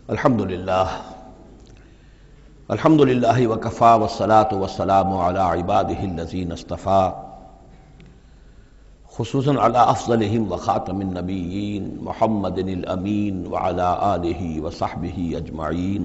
الحمدللہ وکفا والصلاة والسلام علی عبادہ الذین اصطفیٰ خصوصاً علی افضلہم وخاتم النبیین محمد الامین وعلی آلہ وصحبہ اجمعین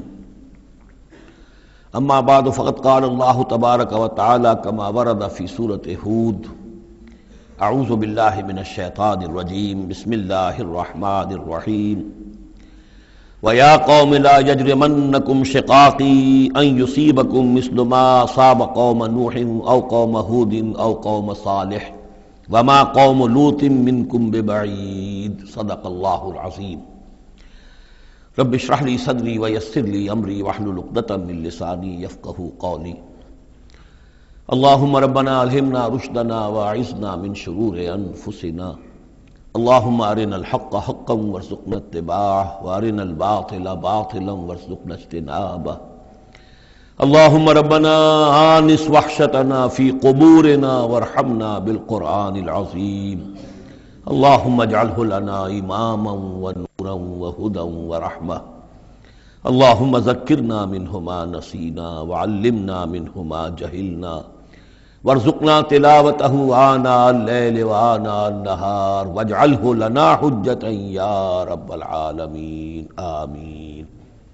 اما بعد فقد قال اللہ تبارک وتعالی کما ورد فی سورۃ ہود اعوذ باللہ من الشیطان الرجیم بسم اللہ الرحمن الرحیم وَيَا قَوْمِ لَا يَجْرِمَنَّكُمْ شِقَاقِي أَن يُصِيبَكُمْ مِثْلُ مَا أَصَابَ قَوْمَ نُوحٍ أَوْ قَوْمَ هُودٍ أَوْ قَوْمَ صَالِحٍ وَمَا قَوْمُ لُوطٍ مِّنكُمْ بِبَعِيدٍ صدق اللہ العظیم۔ رب اشرح لي صدری ويسر لي أمری واحلل عقدۃ من لسانی یفقہوا قولی۔ اللہم ربنا الہمنا رشدنا واعذنا من شرور انفسنا۔ اللہم ارنا الحق حقا وارزقنا اتباعہ وارنا الباطل باطلا وارزقنا اجتنابہ۔ اللہم ربنا آنس وحشتنا فی قبورنا وارحمنا بالقرآن العظیم۔ اللہم اجعلہ لنا اماما ونورا وہدا ورحمہ۔ اللہم ذکرنا منہ ما نسینا وعلمنا منہ ما جہلنا وارزقنا تلاوتہ آناء اللیل وآناء النہار واجعلہ لنا حجتا یا رب العالمین آمین۔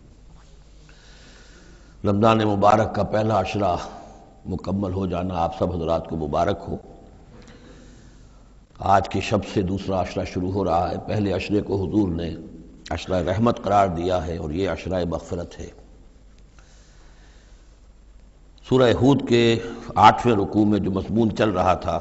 رمضان مبارک کا پہلا عشرہ مکمل ہو جانا آپ سب حضرات کو مبارک ہو۔ آج کی شب سے دوسرا عشرہ شروع ہو رہا ہے۔ پہلے عشرے کو حضور نے عشرہ رحمت قرار دیا ہے اور یہ عشرہ مغفرت ہے۔ سورہ ہود کے 8ویں رکوع میں جو مضمون چل رہا تھا،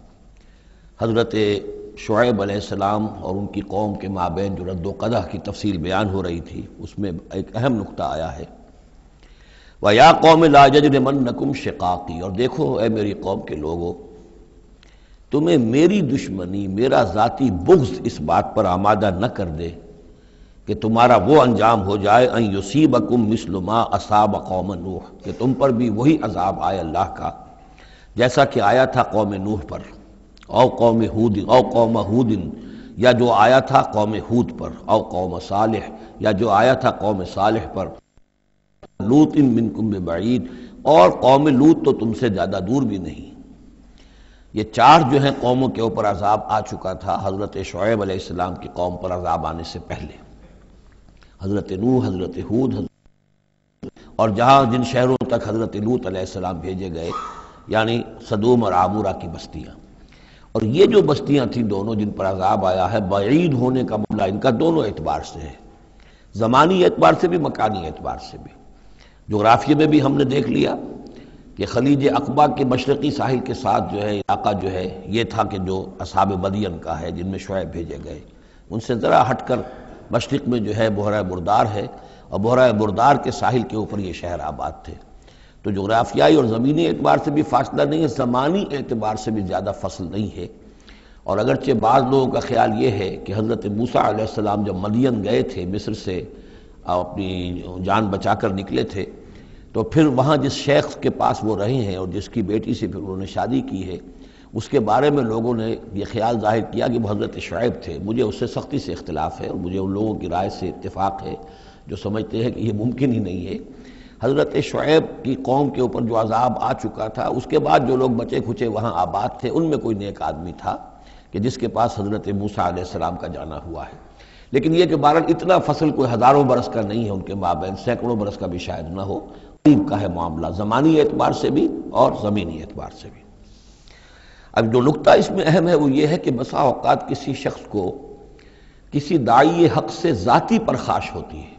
حضرت شعیب علیہ السلام اور ان کی قوم کے مابین جو رد و قدح کی تفصیل بیان ہو رہی تھی، اس میں ایک اہم نقطہ آیا ہے وَيَا قَوْمِ لَا يَجْرِمَنَّكُمْ شِقَاقِي، اور دیکھو اے میری قوم کے لوگو، تمہیں میری دشمنی، میرا ذاتی بغض اس بات پر آمادہ نہ کر دے کہ تمہارا وہ انجام ہو جائے ان یصیبکم مثل ما اصاب قوم نوح، کہ تم پر بھی وہی عذاب آئے اللہ کا جیسا کہ آیا تھا قوم نوح پر، او قوم ہود، او قوم ہود، یا جو آیا تھا قوم ہود پر، او قوم صالح، یا جو آیا تھا قوم صالح پر، لوط منکم ببعید، اور قوم لوط تو تم سے زیادہ دور بھی نہیں۔ یہ چار جو ہیں قوموں کے اوپر عذاب آ چکا تھا حضرت شعیب علیہ السلام کی قوم پر عذاب آنے سے پہلے، حضرت نوح، حضرت ہود، اور جہاں جن شہروں تک حضرت لوط علیہ السلام بھیجے گئے، یعنی صدوم اور عامورہ کی بستیاں۔ اور یہ جو بستیاں تھیں دونوں جن پر عذاب آیا ہے، بعید ہونے کا معاملہ ان کا دونوں اعتبار سے ہے، زمانی اعتبار سے بھی، مکانی اعتبار سے بھی۔ جغرافیے میں بھی ہم نے دیکھ لیا کہ خلیج عقبہ کے مشرقی ساحل کے ساتھ جو ہے علاقہ جو ہے یہ تھا کہ جو اصحاب مدین کا ہے، جن میں شعیب بھیجے گئے۔ ان سے ذرا ہٹ کر مشرق میں جو ہے بحیرہ بردار ہے، اور بحیرہ بردار کے ساحل کے اوپر یہ شہر آباد تھے۔ تو جغرافیائی اور زمینی اعتبار سے بھی فاصلہ نہیں ہے، زمانی اعتبار سے بھی زیادہ فصل نہیں ہے۔ اور اگرچہ بعض لوگوں کا خیال یہ ہے کہ حضرت موسیٰ علیہ السلام جب مدین گئے تھے، مصر سے اپنی جان بچا کر نکلے تھے، تو پھر وہاں جس شیخ کے پاس وہ رہے ہیں اور جس کی بیٹی سے پھر انہوں نے شادی کی ہے، اس کے بارے میں لوگوں نے یہ خیال ظاہر کیا کہ وہ حضرت شعیب تھے۔ مجھے اس سے سختی سے اختلاف ہے، اور مجھے ان لوگوں کی رائے سے اتفاق ہے جو سمجھتے ہیں کہ یہ ممکن ہی نہیں ہے۔ حضرت شعیب کی قوم کے اوپر جو عذاب آ چکا تھا، اس کے بعد جو لوگ بچے کھچے وہاں آباد تھے، ان میں کوئی نیک آدمی تھا کہ جس کے پاس حضرت موسیٰ علیہ السلام کا جانا ہوا ہے۔ لیکن یہ کہ بہرحال اتنا فصل کوئی ہزاروں برس کا نہیں ہے ان کے مابین، سینکڑوں برس کا بھی شاید نہ ہو، قریب کا ہے معاملہ، زمانی اعتبار سے بھی اور زمینی اعتبار سے بھی۔ اب جو نقطہ اس میں اہم ہے وہ یہ ہے کہ بسا اوقات کسی شخص کو کسی داعی حق سے ذاتی پرخاش ہوتی ہے،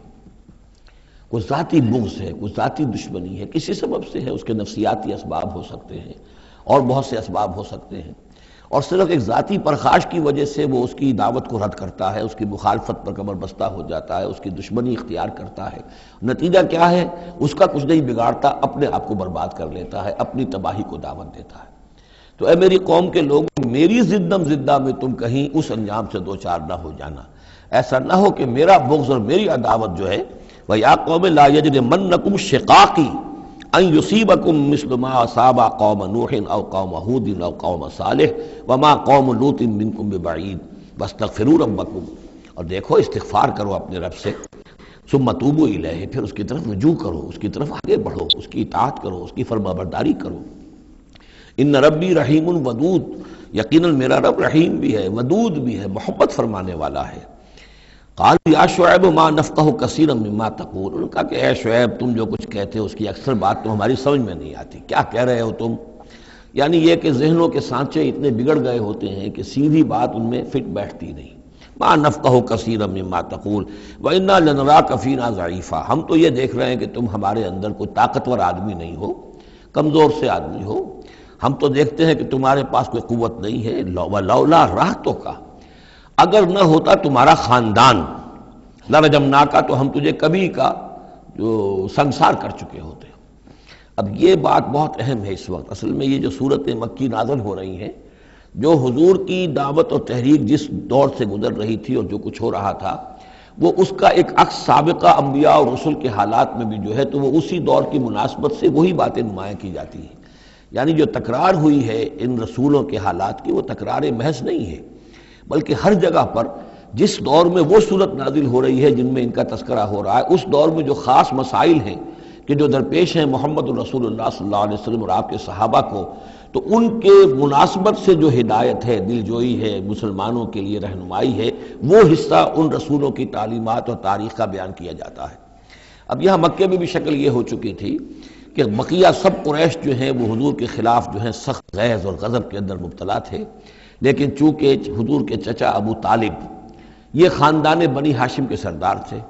کوئی ذاتی بغض ہے، کوئی ذاتی دشمنی ہے، کسی سبب سے ہے، اس کے نفسیاتی اسباب ہو سکتے ہیں اور بہت سے اسباب ہو سکتے ہیں، اور صرف ایک ذاتی پرخاش کی وجہ سے وہ اس کی دعوت کو رد کرتا ہے، اس کی مخالفت پر کمر بستہ ہو جاتا ہے، اس کی دشمنی اختیار کرتا ہے۔ نتیجہ کیا ہے؟ اس کا کچھ نہیں بگاڑتا، اپنے آپ کو برباد کر لیتا ہے، اپنی تباہی کو دعوت دیتا ہے۔ تو اے میری قوم کے لوگ، میری زدم زدہ میں تم کہیں اس انجام سے دوچار نہ ہو جانا، ایسا نہ ہو کہ میرا بغض اور میری عداوت جو ہے وَيَا قَوْمِ لَا يَجْرِمَنَّكُمْ شِقَاقِي أَن يُصِيبَكُمْ مِثْلُ مَا أَصَابَ قَوْمَ نُوحٍ أَوْ قَوْمَ هُودٍ أَوْ قَوْمَ صَالِحٍ وَمَا قَوْمُ لُوطٍ مِّنكُمْ بِبَعِيدٍ وَاسْتَغْفِرُوا رَبَّكُمْ، اور دیکھو استغفار کرو اپنے رب سے، ثم توبوا الیہ، پھر اس کی طرف رجوع کرو، اس کی طرف آگے بڑھو، اس کی اطاعت کرو، اس کی فرمانبرداری کرو۔ ان ربی رحیم ودود، یقیناً میرا رب رحیم بھی ہے، ودود بھی ہے، محبت فرمانے والا ہے۔ قالوا یا شعیب ما نفقہ کثیرا مما تقول، انہوں نے کہا کہ اے شعیب تم جو کچھ کہتے ہو اس کی اکثر بات تو ہماری سمجھ میں نہیں آتی، کیا کہہ رہے ہو تم؟ یعنی یہ کہ ذہنوں کے سانچے اتنے بگڑ گئے ہوتے ہیں کہ سیدھی بات ان میں فٹ بیٹھتی نہیں۔ ما نفقہ کثیرا مما تقول وانا لنراک فینا ضعیفا، ہم تو یہ دیکھ رہے ہیں کہ تم ہمارے اندر کوئی طاقتور آدمی نہیں ہو، کمزور سے آدمی ہو، ہم تو دیکھتے ہیں کہ تمہارے پاس کوئی قوت نہیں ہے۔ ولولا رہتک، اگر نہ ہوتا تمہارا خاندان، لرجمناک، تو ہم تجھے کبھی کا جو سنسار کر چکے ہوتے۔ اب یہ بات بہت اہم ہے اس وقت، اصل میں یہ جو صورت مکی نازل ہو رہی ہیں، جو حضور کی دعوت اور تحریک جس دور سے گزر رہی تھی اور جو کچھ ہو رہا تھا، وہ اس کا ایک عکس سابقہ انبیاء اور رسل کے حالات میں بھی جو ہے تو وہ اسی دور کی مناسبت سے وہی باتیں نمایاں کی جاتی ہیں۔ یعنی جو تکرار ہوئی ہے ان رسولوں کے حالات کی، وہ تکرار محض نہیں ہے، بلکہ ہر جگہ پر جس دور میں وہ صورت نازل ہو رہی ہے جن میں ان کا تذکرہ ہو رہا ہے، اس دور میں جو خاص مسائل ہیں کہ جو درپیش ہیں محمد الرسول اللہ صلی اللہ علیہ وسلم اور آپ کے صحابہ کو، تو ان کے مناسبت سے جو ہدایت ہے، دل جوئی ہے، مسلمانوں کے لیے رہنمائی ہے، وہ حصہ ان رسولوں کی تعلیمات اور تاریخ کا بیان کیا جاتا ہے۔ اب یہاں مکے میں بھی شکل یہ ہو چکی تھی کہ بقیہ سب قریش جو ہیں وہ حضور کے خلاف جو ہیں سخت غیظ اور غضب کے اندر مبتلا تھے، لیکن چونکہ حضور کے چچا ابو طالب یہ خاندان بنی ہاشم کے سردار تھے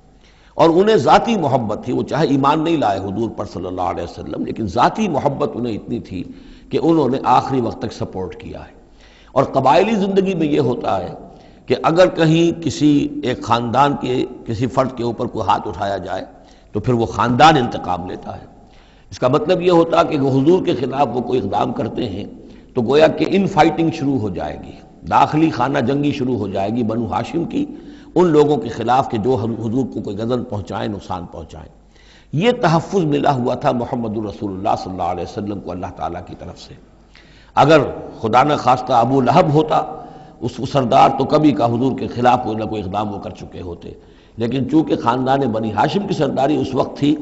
اور انہیں ذاتی محبت تھی، وہ چاہے ایمان نہیں لائے حضور پر صلی اللہ علیہ وسلم، لیکن ذاتی محبت انہیں اتنی تھی کہ انہوں نے آخری وقت تک سپورٹ کیا ہے۔ اور قبائلی زندگی میں یہ ہوتا ہے کہ اگر کہیں کسی ایک خاندان کے کسی فرد کے اوپر کوئی ہاتھ اٹھایا جائے تو پھر وہ خاندان انتقام لیتا ہے۔ اس کا مطلب یہ ہوتا کہ وہ حضور کے خلاف وہ کوئی اقدام کرتے ہیں تو گویا کہ ان فائٹنگ شروع ہو جائے گی، داخلی خانہ جنگی شروع ہو جائے گی بنو ہاشم کی ان لوگوں کے خلاف کہ جو حضور کو کوئی غضب پہنچائیں، نقصان پہنچائیں۔ یہ تحفظ ملا ہوا تھا محمد الرسول اللہ صلی اللہ علیہ وسلم کو اللہ تعالیٰ کی طرف سے۔ اگر خدا نہ خواستہ ابو لہب ہوتا اس سردار، تو کبھی کا حضور کے خلاف کوئی نہ کوئی اقدام وہ کر چکے ہوتے، لیکن چونکہ خاندان بنی ہاشم کی سرداری اس وقت تھی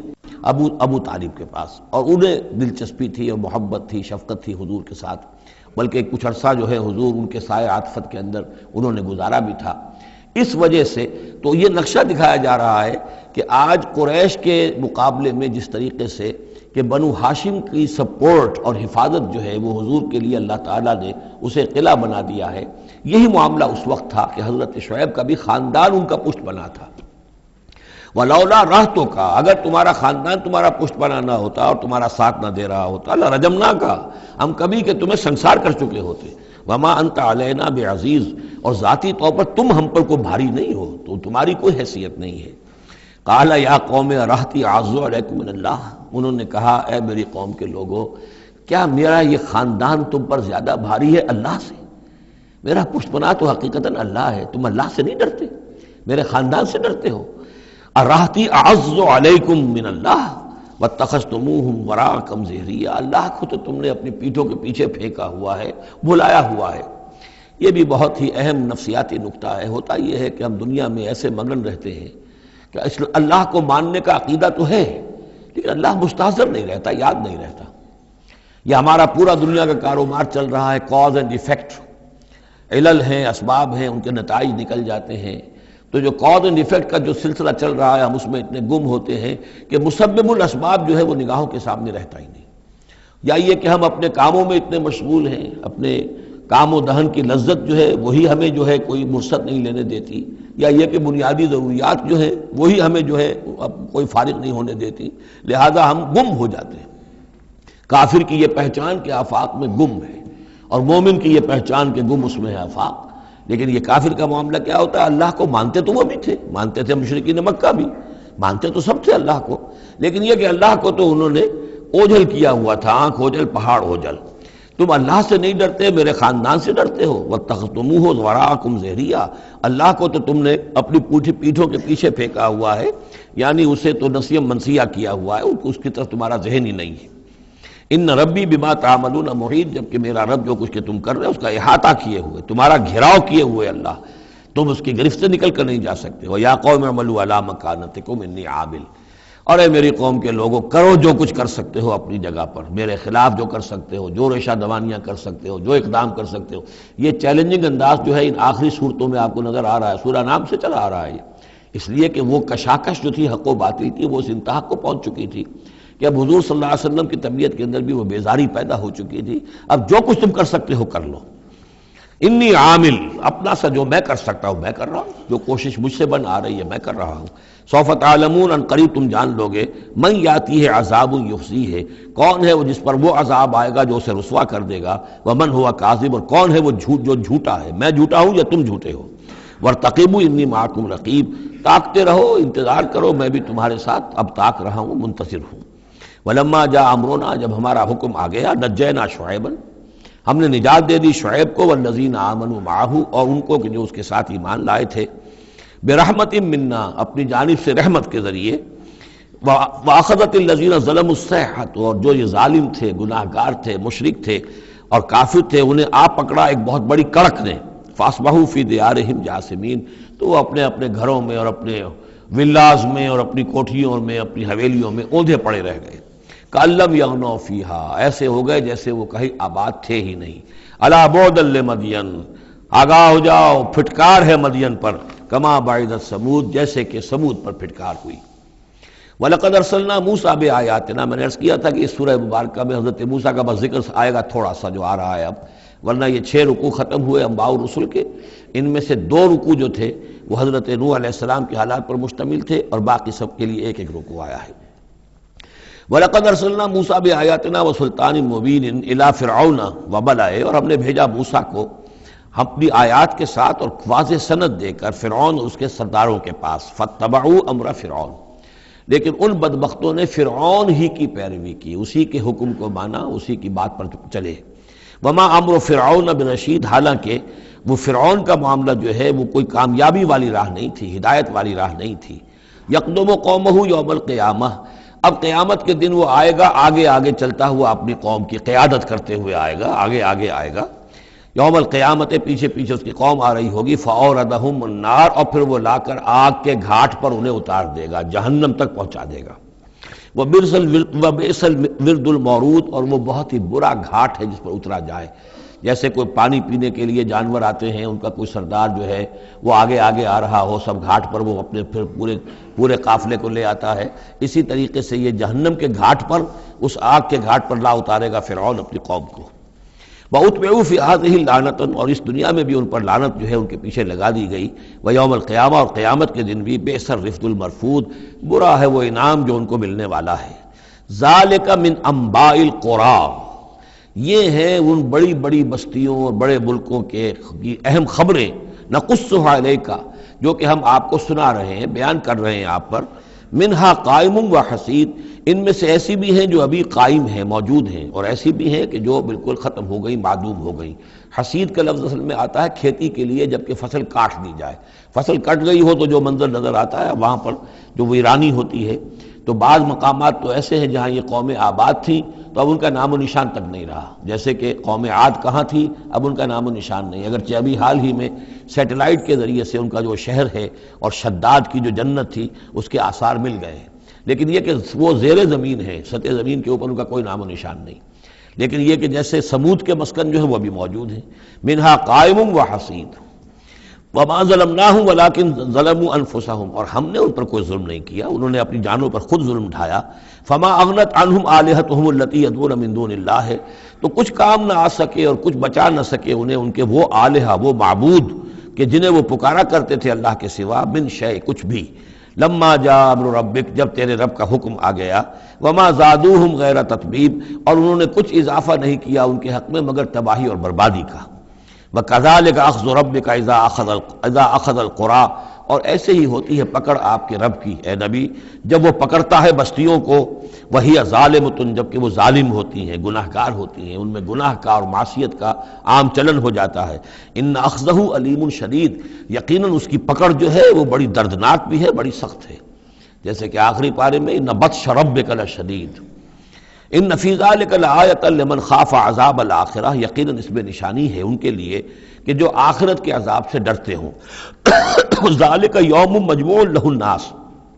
ابو طالب کے پاس، اور انہیں دلچسپی تھی اور محبت تھی، شفقت تھی حضور کے ساتھ، بلکہ کچھ عرصہ جو ہے حضور ان کے سائے عاطفت کے اندر انہوں نے گزارا بھی تھا۔ اس وجہ سے تو یہ نقشہ دکھایا جا رہا ہے کہ آج قریش کے مقابلے میں جس طریقے سے کہ بنو ہاشم کی سپورٹ اور حفاظت جو ہے وہ حضور کے لیے اللہ تعالیٰ نے اسے قلعہ بنا دیا ہے، یہی معاملہ اس وقت تھا کہ حضرت شعیب کا بھی خاندان ان کا پشت بنا تھا۔ ولولا رہتک، اگر تمہارا خاندان تمہارا پشت بنا نہ ہوتا اور تمہارا ساتھ نہ دے رہا ہوتا، لرجمناک، ہم کبھی کہ تمہیں سنسار کر چکے ہوتے۔ وما انت علینا بعزیز، اور ذاتی طور پر تم ہم پر کوئی بھاری نہیں ہو، تو تمہاری کوئی حیثیت نہیں ہے۔ قال یا قوم رہتی اعز علیکم من اللہ، انہوں نے کہا اے میری قوم کے لوگوں، کیا میرا یہ خاندان تم پر زیادہ بھاری ہے اللہ سے؟ میرا پشت بنا تو حقیقتاً اللہ ہے، تم اللہ سے نہیں ڈرتے، میرے خاندان سے ڈرتے ہو۔ ارہتی اعز علیکم من اللہ واتخذتموہم وراءکم ظہریا، اللہ کو تو تم نے اپنی پیٹھوں کے پیچھے پھینکا ہوا ہے، بھلایا ہوا ہے۔ یہ بھی بہت ہی اہم نفسیاتی نکتہ ہے۔ ہوتا یہ ہے کہ ہم دنیا میں ایسے مگن رہتے ہیں کہ اللہ کو ماننے کا عقیدہ تو ہے، لیکن اللہ مستحضر نہیں رہتا، یاد نہیں رہتا۔ یہ ہمارا پورا دنیا کا کاروبار چل رہا ہے، کاز اینڈ ایفیکٹ، علل ہیں، اسباب ہیں، ان کے نتائج نکل جاتے ہیں۔ تو جو کاز اینڈ ایفیکٹ کا جو سلسلہ چل رہا ہے، ہم اس میں اتنے گم ہوتے ہیں کہ مسبب الاسباب جو ہے وہ نگاہوں کے سامنے رہتا ہی نہیں۔ یا یہ کہ ہم اپنے کاموں میں اتنے مشغول ہیں، اپنے کام و دہن کی لذت جو ہے وہی ہمیں جو ہے کوئی مرصد نہیں لینے دیتی، یا یہ کہ بنیادی ضروریات جو ہیں وہی ہمیں جو ہے اب کوئی فارغ نہیں ہونے دیتی، لہذا ہم گم ہو جاتے ہیں۔ کافر کی یہ پہچان کہ آفاق میں گم ہے، اور مومن کی یہ پہچان کہ گم اس میں ہے آفاق۔ لیکن یہ کافر کا معاملہ کیا ہوتا ہے؟ اللہ کو مانتے تو وہ بھی تھے، مانتے تھے مشرکین مکہ بھی، مانتے تو سب تھے اللہ کو، لیکن یہ کہ اللہ کو تو انہوں نے اوجھل کیا ہوا تھا، آنکھ اوجھل پہاڑ اوجھل۔ تم اللہ سے نہیں ڈرتے، میرے خاندان سے ڈرتے ہو۔ واتخذتموہ وراءکم ظہریا، اللہ کو تو تم نے اپنی پیٹھوں کے پیچھے پھینکا ہوا ہے، یعنی اسے تو نسیم منسیہ کیا ہوا ہے، اس کی طرف تمہارا ذہن ہی نہیں ہے۔ ان ربی بما تعملون محیط، جبکہ میرا رب جو کچھ کہ تم کر رہے ہو اس کا احاطہ کیے ہوئے، تمہارا گھیراؤ کیے ہوئے اللہ تم اس کی گرفت سے نکل کر نہیں جا سکتے ہو. یا قوم اعملوا علی مکانتکم انی عامل، اور اے میری قوم کے لوگوں کرو جو کچھ کر سکتے ہو اپنی جگہ پر، میرے خلاف جو کر سکتے ہو، جو ریشہ دوانیاں کر سکتے ہو، جو اقدام کر سکتے ہو. یہ چیلنجنگ انداز جو ہے ان آخری صورتوں میں آپ کو نظر آ رہا ہے، سورہ نام سے چلا آ رہا ہے، اس لیے کہ وہ کشاکش جو تھی حق و باطل کی وہ اس انتہا کو پہنچ چکی تھی کہ اب حضور صلی اللہ علیہ وسلم کی طبیعت کے اندر بھی وہ بیزاری پیدا ہو چکی تھی. اب جو کچھ تم کر سکتے ہو کر لو. انی عامل، اپنا سا جو میں کر سکتا ہوں میں کر رہا ہوں، جو کوشش مجھ سے بن آ رہی ہے میں کر رہا ہوں. سوف تعلمون، ان قریب تم جان لو گے، من یاتی ہے عذاب یخزیہ ہے، کون ہے وہ جس پر وہ عذاب آئے گا جو اسے رسوا کر دے گا، ومن ہوا کاذب، اور کون ہے وہ جو جھوٹا ہے، میں جھوٹا ہوں یا تم جھوٹے ہو. وارتقبوا انی معکم رقیب، تاکتے رہو، انتظار کرو، میں بھی تمہارے ساتھ اب تاک رہا ہوں، منتظر ہوں. ولما جاء امرنا، جب ہمارا حکم آ گیا، نجینا شعیبا، ہم نے نجات دے دی شعیب کو، والذین آمنوا معہ، اور ان کو کہ جو اس کے ساتھ ایمان لائے تھے، برحمت منا، اپنی جانب سے رحمت کے ذریعے، واخذت الذین ظلموا الصیحۃ، اور جو یہ ظالم تھے، گناہ گار تھے، مشرک تھے اور کافر تھے، انہیں آ پکڑا ایک بہت بڑی کڑک نے. فاصبحوا فی دیارہم جاثمین، تو وہ اپنے اپنے گھروں میں اور اپنے ولاز میں اور اپنی کوٹھیوں میں، اپنی حویلیوں میں اوندھے پڑے رہ گئے. کأن لم یغنوا فیہا، ایسے ہو گئے جیسے وہ کہیں آباد تھے ہی نہیں. الا بعدا لمدین، آگاہ ہو جاؤ، پھٹکار ہے مدین پر. کما بعدت ثمود، جیسے کہ ثمود پر پھٹکار ہوئی. وَلَقَدْ أَرْسَلْنَا مُوسَىٰ بِآيَاتِنَا، میں نے عرض کیا تھا کہ اس سورہ مبارکہ میں حضرت موسیٰ کا بس ذکر آئے گا تھوڑا سا جو آ رہا ہے اب، ورنہ یہ 6 رکوع ختم ہوئے انبیاء و رسل کے. ان میں سے 2 رکوع جو تھے وہ حضرت نوح علیہ السلام کے حالات پر مشتمل تھے، اور باقی سب کے لیے ایک ایک رکوع آیا ہے. وَلَقَدْ أَرْسَلْنَا مُوسَىٰ بِآيَاتِنَا وَسُلْطَانٍ مُّبِينٍ إِلَىٰ فِرْعَوْنَ وَمَلَئِهِ، اور ہم نے بھیجا موسیٰ کو اپنی آیات کے ساتھ اور واضح سند دے کر فرعون اور اس کے سرداروں کے پاس. فَاتَّبَعُوا أَمْرَ فِرْعَوْنَ، لیکن ان بدبختوں نے فرعون ہی کی پیروی کی، اسی کے حکم کو مانا، اسی کی بات پر چلے. وما امر فرعون برشید، حالانکہ وہ فرعون کا معاملہ جو ہے وہ کوئی کامیابی والی راہ نہیں تھی، ہدایت والی راہ نہیں تھی. یقدم قومہ یوم القیامہ، اب قیامت کے دن وہ آئے گا آگے آگے چلتا ہوا، اپنی قوم کی قیادت کرتے ہوئے آئے گا، آگے آگے آئے گا. یوم القیامت، پیچھے پیچھے اس کی قوم آ رہی ہوگی. فاوردہم النار، اور پھر وہ لا کر آگ کے گھاٹ پر انہیں اتار دے گا، جہنم تک پہنچا دے گا. وبئس الورد المورود، اور وہ بہت ہی برا گھاٹ ہے جس پر اترا جائے. جیسے کوئی پانی پینے کے لیے جانور آتے ہیں، ان کا کوئی سردار جو ہے وہ آگے آگے آ رہا ہو، سب گھاٹ پر وہ اپنے پھر پورے قافلے کو لے آتا ہے، اسی طریقے سے یہ جہنم کے گھاٹ پر، اس آگ کے گھاٹ پر لا اتارے گا فرعون اپنی قوم کو. وَأُتْبِعُوا فِي هَٰذِهِ لَعْنَةً، اور اس دنیا میں بھی ان پر لعنت جو ہے ان کے پیچھے لگا دی گئی. وَيَوْمَ الْقِيَامَةِ، اور قیامت کے دن بھی بئس الرفد المرفود، برا ہے وہ انعام جو ان کو ملنے والا ہے. ذَلِكَ مِنْ أَنْبَاءِ الْقُرَىٰ، یہ ہیں ان بڑی بڑی بستیوں اور بڑے ملکوں کے اہم خبریں. نَقُصُّهَا عَلَيْكَ، جو کہ ہم آپ کو سنا رہے ہیں، بیان کر رہے ہیں آپ پر. منہا قائم و حسید، ان میں سے ایسی بھی ہیں جو ابھی قائم ہیں، موجود ہیں، اور ایسی بھی ہیں کہ جو بالکل ختم ہو گئی، معدوم ہو گئی. حسید کا لفظ اصل میں آتا ہے کھیتی کے لیے، جبکہ فصل کاٹ دی جائے، فصل کٹ گئی ہو تو جو منظر نظر آتا ہے وہاں پر جو ویرانی ہوتی ہے. تو بعض مقامات تو ایسے ہیں جہاں یہ قومیں آباد تھیں تو اب ان کا نام و نشان تک نہیں رہا، جیسے کہ قوم عاد کہاں تھی، اب ان کا نام و نشان نہیں. اگرچہ ابھی حال ہی میں سیٹلائٹ کے ذریعے سے ان کا جو شہر ہے اور شداد کی جو جنت تھی اس کے آثار مل گئے ہیں، لیکن یہ کہ وہ زیر زمین ہے، سطح زمین کے اوپر ان کا کوئی نام و نشان نہیں. لیکن یہ کہ جیسے سمود کے مسکن جو ہے وہ بھی موجود ہیں. منہا قائم و حسید. وما ظلمناہم ولکن ظلموا انفسہم، اور ہم نے ان پر کوئی ظلم نہیں کیا، انہوں نے اپنی جانوں پر خود ظلم ڈھایا. فما اغنت عنہم آلہتہم التی یدعون من دون اللہ، تو کچھ کام نہ آ سکے اور کچھ بچا نہ سکے انہیں ان کے وہ آلہہ، وہ معبود کہ جنہیں وہ پکارا کرتے تھے اللہ کے سوا. من شیء، کچھ بھی. لما جاء امر ربک، جب تیرے رب کا حکم آ گیا. وما زادوہم غیر تتبیب، اور انہوں نے کچھ اضافہ نہیں کیا ان کے حق میں مگر تباہی اور بربادی کا. وَكَذَلِكَ أَخْذُ رَبِّكَ إِذَا أَخَذَ الْقُرَىٰ، اور ایسے ہی ہوتی ہے پکڑ آپ کے رب کی اے نبی جب وہ پکڑتا ہے بستیوں کو. وَهِيَ ظَالِمَةٌ، جبکہ وہ ظالم ہوتی ہیں، گناہ گار ہوتی ہیں، ان میں گناہ کا اور معصیت کا عام چلن ہو جاتا ہے. إِنَّ أَخْذَهُ أَلِيمٌ شَدِيدٌ، یقیناً اس کی پکڑ جو ہے وہ بڑی دردناک بھی ہے، بڑی سخت ہے. جیسے کہ آخری پارے میں إِنَّ بَطْشَ رَبِّكَ لَشَدِيدٌ. ان فی ذلک لآیۃ لمن خاف عذاب الآخرہ، یقیناً اس میں نشانی ہے ان کے لیے کہ جو آخرت کے عذاب سے ڈرتے ہوں۔ ذالک یوم مجموع لہ الناس،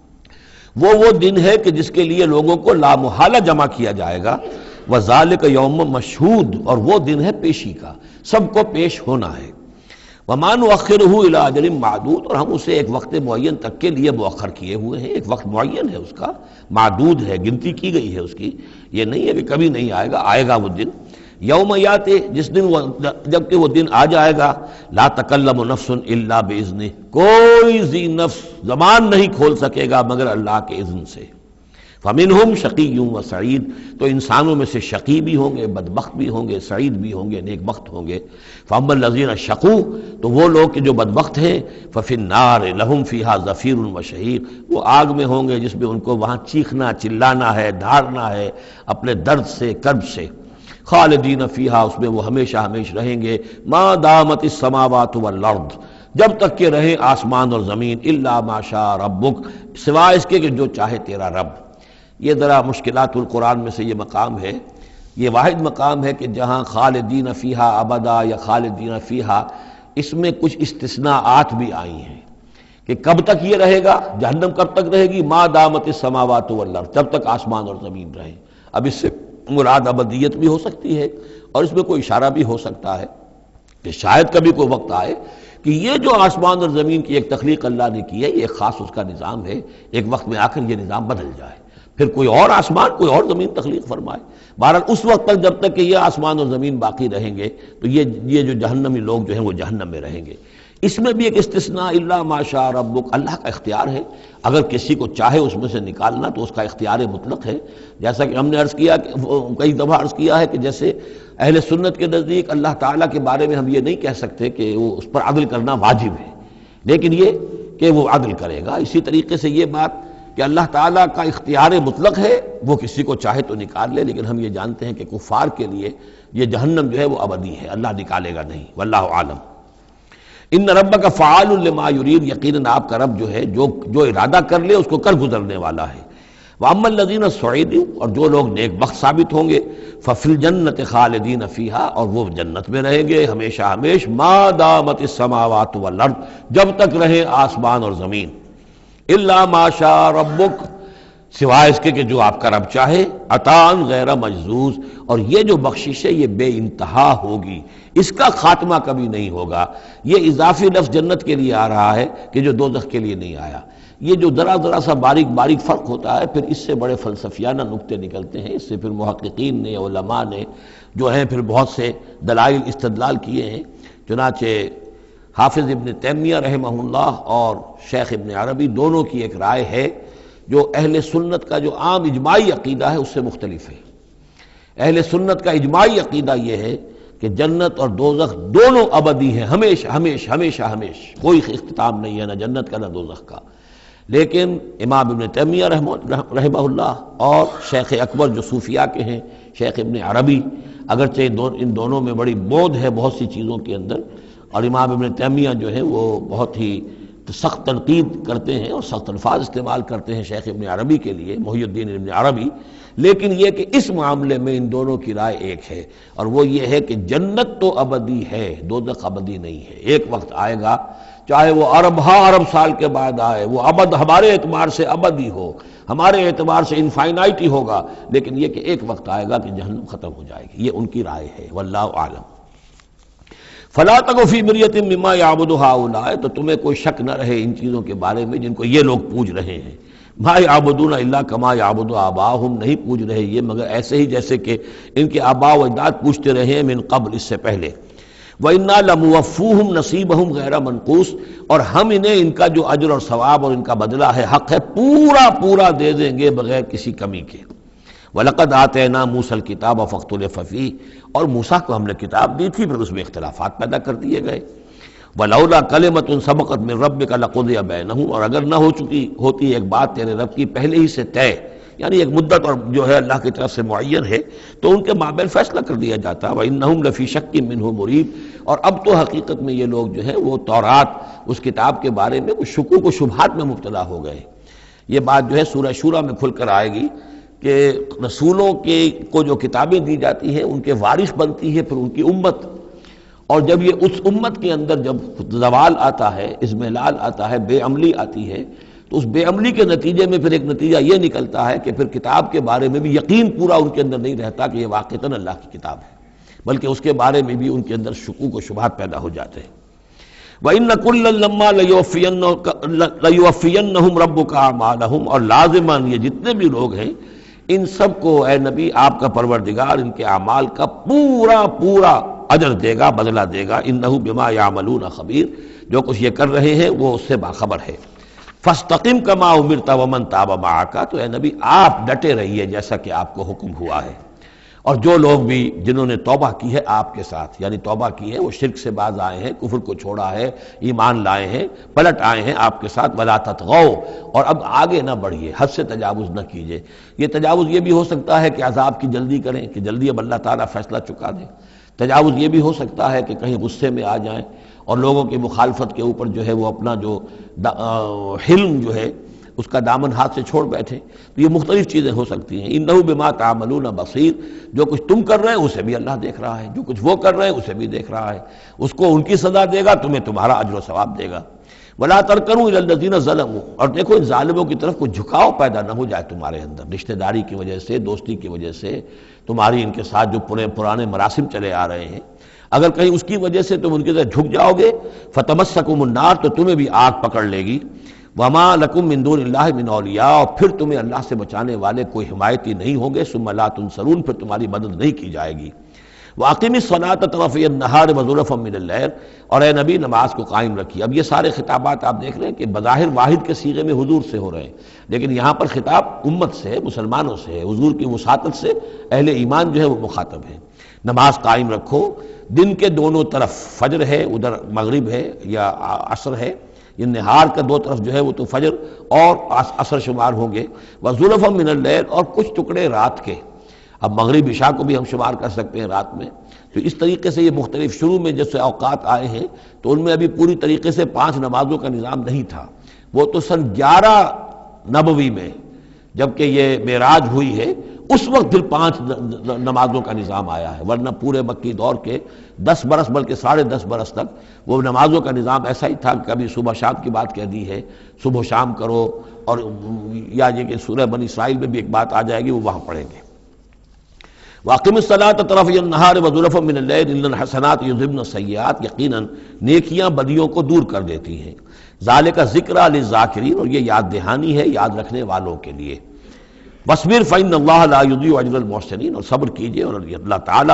وہ دن ہے کہ جس کے لیے لوگوں کو لامحالہ جمع کیا جائے گا۔ وذالک یوم مشہود، اور وہ دن ہے پیشی کا، سب کو پیش ہونا ہے۔ وما نؤخرہ الی اجل معدود، اور ہم اسے ایک وقت معین تک کے لیے مؤخر کیے ہوئے ہیں، ایک وقت معین ہے اس کا، معدود ہے، گنتی کی گئی ہے اس کی، یہ نہیں ہے کہ کبھی نہیں آئے گا، آئے گا وہ دن۔ یوم یاتی، جس دن جب کہ وہ دن آ جائے گا، لا تکلم نفس الا باذنہ، کوئی ذی نفس زبان نہیں کھول سکے گا مگر اللہ کے اذن سے۔ فمنہم شقی و سعید، تو انسانوں میں سے شقی بھی ہوں گے، بدبخت بھی ہوں گے، سعید بھی ہوں گے، نیک بخت ہوں گے۔ فاما الذین شقوا، تو وہ لوگ کہ جو بدبخت ہیں، ففی النار لہم فیہا زفیر و شہیق، وہ آگ میں ہوں گے جس میں ان کو وہاں چیخنا چلانا ہے، دھاڑنا ہے اپنے درد سے، کرب سے۔ خالدین فیہا، اس میں وہ ہمیشہ ہمیشہ رہیں گے، ما دامت السماوات والارض، جب تک کہ رہیں آسمان اور زمین، الا ما شاء ربک، سوائے اس کے کہ جو چاہے تیرا رب۔ یہ ذرا مشکلات القرآن میں سے یہ مقام ہے، یہ واحد مقام ہے کہ جہاں خالدین فیہا ابدا یا خالدین فیہا، اس میں کچھ استثناءات بھی آئی ہیں کہ کب تک یہ رہے گا، جہنم کب تک رہے گی، ما دامت السماوات والارض، جب تک آسمان اور زمین رہیں۔ اب اس سے مراد ابدیت بھی ہو سکتی ہے، اور اس میں کوئی اشارہ بھی ہو سکتا ہے کہ شاید کبھی کوئی وقت آئے کہ یہ جو آسمان اور زمین کی ایک تخلیق اللہ نے کی ہے، یہ خاص اس کا نظام ہے، ایک وقت میں آ کر یہ نظام بدل جائے، پھر کوئی اور آسمان کوئی اور زمین تخلیق فرمائے۔ بہرحال اس وقت تک جب تک کہ یہ آسمان اور زمین باقی رہیں گے تو یہ جو جہنمی لوگ جو ہیں وہ جہنم میں رہیں گے۔ اس میں بھی ایک استثناء، الا ما شاء ربک، اللہ کا اختیار ہے، اگر کسی کو چاہے اس میں سے نکالنا تو اس کا اختیار مطلق ہے، جیسا کہ ہم نے عرض کیا کہ کئی دفعہ عرض کیا ہے کہ جیسے اہل سنت کے نزدیک اللہ تعالیٰ کے بارے میں ہم یہ نہیں کہہ سکتے کہ وہ اس پر عدل کرنا واجب ہے، لیکن یہ کہ وہ عدل کرے گا۔ اسی طریقے سے یہ بات کہ اللہ تعالیٰ کا اختیار مطلق ہے، وہ کسی کو چاہے تو نکال لے، لیکن ہم یہ جانتے ہیں کہ کفار کے لیے یہ جہنم جو ہے وہ ابدی ہے، اللہ نکالے گا نہیں، واللہ عالم۔ ان ربک فعال لما یرید، یقیناً آپ کا رب جو ہے جو ارادہ کر لے اس کو کر گزرنے والا ہے۔ واما الذین سعدوا، اور جو لوگ نیک بخت ثابت ہوں گے، ففی الجنۃ خالدین فیہا، اور وہ جنت میں رہیں گے ہمیشہ ہمیش، ما دامت السماوات والارض، جب تک رہیں آسمان اور زمین، الا ما شاء ربک، سوائے اس کے کہ جو آپ کا رب چاہے، عطاء غیر مجزوز، اور یہ جو بخشش ہے یہ بے انتہا ہوگی، اس کا خاتمہ کبھی نہیں ہوگا۔ یہ اضافی لفظ جنت کے لیے آ رہا ہے کہ جو دوزخ کے لیے نہیں آیا۔ یہ جو ذرا سا باریک فرق ہوتا ہے، پھر اس سے بڑے فلسفیانہ نکتے نکلتے ہیں، اس سے پھر محققین نے، علماء نے جو ہیں پھر بہت سے دلائل استدلال کیے ہیں۔ چنانچہ حافظ ابن تیمیہ رحمہ اللہ اور شیخ ابن عربی دونوں کی ایک رائے ہے جو اہل سنت کا جو عام اجماعی عقیدہ ہے اس سے مختلف ہے۔ اہل سنت کا اجماعی عقیدہ یہ ہے کہ جنت اور دوزخ دونوں ابدی ہیں، ہمیشہ ہمیشہ، کوئی اختتام نہیں ہے، نہ جنت کا نہ دوزخ کا۔ لیکن امام ابن تیمیہ رحمہ اللہ اور شیخ اکبر جو صوفیاء کے ہیں، شیخ ابن عربی، اگرچہ ان دونوں میں بڑی بعد ہے بہت سی چیزوں کے اندر، اور امام ابن تیمیہ جو ہے وہ بہت ہی سخت تنقید کرتے ہیں اور سخت الفاظ استعمال کرتے ہیں شیخ ابن عربی کے لیے، محی الدین ابن عربی، لیکن یہ کہ اس معاملے میں ان دونوں کی رائے ایک ہے، اور وہ یہ ہے کہ جنت تو ابدی ہے، دوزخ ابدی نہیں ہے۔ ایک وقت آئے گا، چاہے وہ ارب سال کے بعد آئے، وہ ابد ہمارے اعتبار سے ابدی ہو، ہمارے اعتبار سے انفائنائٹی ہوگا، لیکن یہ کہ ایک وقت آئے گا کہ جہنم ختم ہو جائے گی، یہ ان کی رائے ہے، واللہ عالم۔ فلا تک فی مریۃ مما یعبد ہؤلاء، تو تمہیں کوئی شک نہ رہے ان چیزوں کے بارے میں جن کو یہ لوگ پوج رہے ہیں۔ ما یعبدون الا کما یعبد آباؤہم، نہیں پوج رہے یہ مگر ایسے ہی جیسے کہ ان کے آباء و اجداد پوجتے رہے ہیں من قبل، اس سے پہلے۔ وَإِنَّا لَمُوَفُّوهُمْ نَصِيبَهُمْ غَيْرَ مَنْقُوصٍ، اور ہم انہیں ان کا جو اجر اور ثواب اور ان کا بدلہ ہے، حق ہے، پورا دے دیں گے بغیر کسی کمی کے۔ وَلَقَدْ آتَيْنَا مُوسَى الْكِتَابَ فَاخْتُلِفَ فِيهِ، اور موسیٰ کو ہم نے کتاب دی تھی پھر اس میں اختلافات پیدا کر دیے گئے۔ وَلَوْلَا كَلِمَةٌ سَبَقَتْ مِنْ رَبِّكَ لَقُضِيَ بَيْنَهُمْ، اور اگر نہ ہوتی ایک بات تیرے رب کی پہلے ہی سے طے، یعنی ایک مدت اور جو ہے اللہ کی طرف سے معین ہے، تو ان کے مابین فیصلہ کر دیا جاتا۔ وَإِنَّهُمْ لَفِي شَكٍّ مِّنْهُ مُرِيبٍ، اور اب تو حقیقت میں یہ لوگ جو ہے وہ تورات اس کتاب کے بارے میں کچھ شکوک و شبہات میں مبتلا ہو گئے۔ یہ بات جو ہے سورہ شورہ میں کھل کر آئے گی کہ رسولوں کے کو جو کتابیں دی جاتی ہیں ان کے وارث بنتی ہے پھر ان کی امت، اور جب یہ اس امت کے اندر جب زوال آتا ہے، اضمحلال آتا ہے، بے عملی آتی ہے، تو اس بے عملی کے نتیجے میں پھر ایک نتیجہ یہ نکلتا ہے کہ پھر کتاب کے بارے میں بھی یقین پورا ان کے اندر نہیں رہتا کہ یہ واقعتاً اللہ کی کتاب ہے، بلکہ اس کے بارے میں بھی ان کے اندر شکوک و شبہات پیدا ہو جاتے ہیں۔ وَإِنَّ كُلًّا لَمَّا لَيُوَفِّيَنَّهُمْ رَبُّكَ أَعْمَالَهُمْ، اور لازماً یہ جتنے بھی لوگ ہیں ان سب کو اے نبی آپ کا پروردگار ان کے اعمال کا پورا پورا اجر دے گا، بدلہ دے گا۔ انہ بما یعملون خبیر، جو کچھ یہ کر رہے ہیں وہ اس سے باخبر ہے۔ فاستقم کما امرت ومن تاب معک، تو اے نبی آپ ڈٹے رہیے جیسا کہ آپ کو حکم ہوا ہے، اور جو لوگ بھی جنہوں نے توبہ کی ہے آپ کے ساتھ، یعنی توبہ کی ہے، وہ شرک سے باز آئے ہیں، کفر کو چھوڑا ہے، ایمان لائے ہیں، پلٹ آئے ہیں آپ کے ساتھ، ولا تطغوا، اور اب آگے نہ بڑھیے، حد سے تجاوز نہ کیجیے۔ یہ تجاوز یہ بھی ہو سکتا ہے کہ عذاب کی جلدی کریں، کہ جلدی اب اللہ تعالیٰ فیصلہ چکا دے۔ تجاوز یہ بھی ہو سکتا ہے کہ کہیں غصے میں آ جائیں اور لوگوں کی مخالفت کے اوپر جو ہے وہ اپنا جو حلم جو ہے اس کا دامن ہاتھ سے چھوڑ بیٹھے، تو یہ مختلف چیزیں ہو سکتی ہیں۔ انہ بما تعملون بصیر، جو کچھ تم کر رہے ہیں اسے بھی اللہ دیکھ رہا ہے، جو کچھ وہ کر رہے ہیں اسے بھی دیکھ رہا ہے، اس کو ان کی سزا دے گا، تمہیں تمہارا اجر و ثواب دے گا۔ ولا ترکنوا الی الذین ظلموا، اور دیکھو ان ظالموں کی طرف کوئی جھکاؤ پیدا نہ ہو جائے تمہارے اندر، رشتہ داری کی وجہ سے، دوستی کی وجہ سے، تمہاری ان کے ساتھ جو پرانے مراسم چلے آ رہے ہیں، اگر کہیں اس کی وجہ سے تم ان کی طرف جھک جاؤ گے، فتمسکم النار، تو تمہیں بھی آگ پکڑ لے گی۔ وما لکم من دون اللہ من اولیاء، اور پھر تمہیں اللہ سے بچانے والے کوئی حمایتی نہیں ہوں گے، ثم لا تنصرون، پھر تمہاری مدد نہیں کی جائے گی۔ وَأَقِمِ الصَّلَاةَ طَرَفَيَ النَّهَارِ وَزُلَفًا مِنَ اللَّيْلِ، اور اے نبی نماز کو قائم رکھیے۔ اب یہ سارے خطابات آپ دیکھ رہے ہیں کہ بظاہر واحد کے صیغے میں حضور سے ہو رہے ہیں، لیکن یہاں پر خطاب امت سے ہے، مسلمانوں سے ہے، حضور کی وساطت سے اہل ایمان جو ہے وہ مخاطب ہے۔ نماز قائم رکھو، دن کے دونوں طرف، فجر ہے ادھر، مغرب ہے یا عصر ہے، یہ نہار کا دو طرف جو ہے وہ تو فجر اور عصر شمار ہوں گے۔ وَزُلَفًا مِنَ اللَّيْلِ، اور کچھ ٹکڑے رات کے، اب مغرب عشاء کو بھی ہم شمار کر سکتے ہیں رات میں، تو اس طریقے سے یہ مختلف شروع میں جیسے اوقات آئے ہیں تو ان میں ابھی پوری طریقے سے 5 نمازوں کا نظام نہیں تھا، وہ تو سن 11 نبوی میں جبکہ یہ معراج ہوئی ہے اس وقت پھر 5 نمازوں کا نظام آیا ہے، ورنہ پورے مکی دور کے 10 برس بلکہ 10.5 برس تک وہ نمازوں کا نظام ایسا ہی تھا کہ کبھی صبح شام کی بات کہہ دی ہے، صبح شام کرو، اور یا یہ کہ سورہ بنی اسرائیل میں بھی ایک بات آ جائے گی، وہ وہاں پڑھیں گے۔ وَأَقِمِ الصَّلَاةَ طَرَفَيَ النَّهَارِ وَزُلَفًا مِنَ اللَّيْلِ إِنَّ الْحَسَنَاتِ يُذْهِبْنَ السَّيِّئَاتِ، یقیناً نیکیاں بدیوں کو دور کر دیتی ہیں۔ ذَلِكَ ذِكْرَىٰ لِلذَّاكِرِينَ، اور یہ یاد دہانی ہے یاد رکھنے والوں کے لیے۔ وَاصْبِرْ فَإِنَّ اللَّهَ لَا يُضِيعُ أَجْرَ الْمُحْسِنِينَ، اور صبر کیجئے، اور اللہ تعالیٰ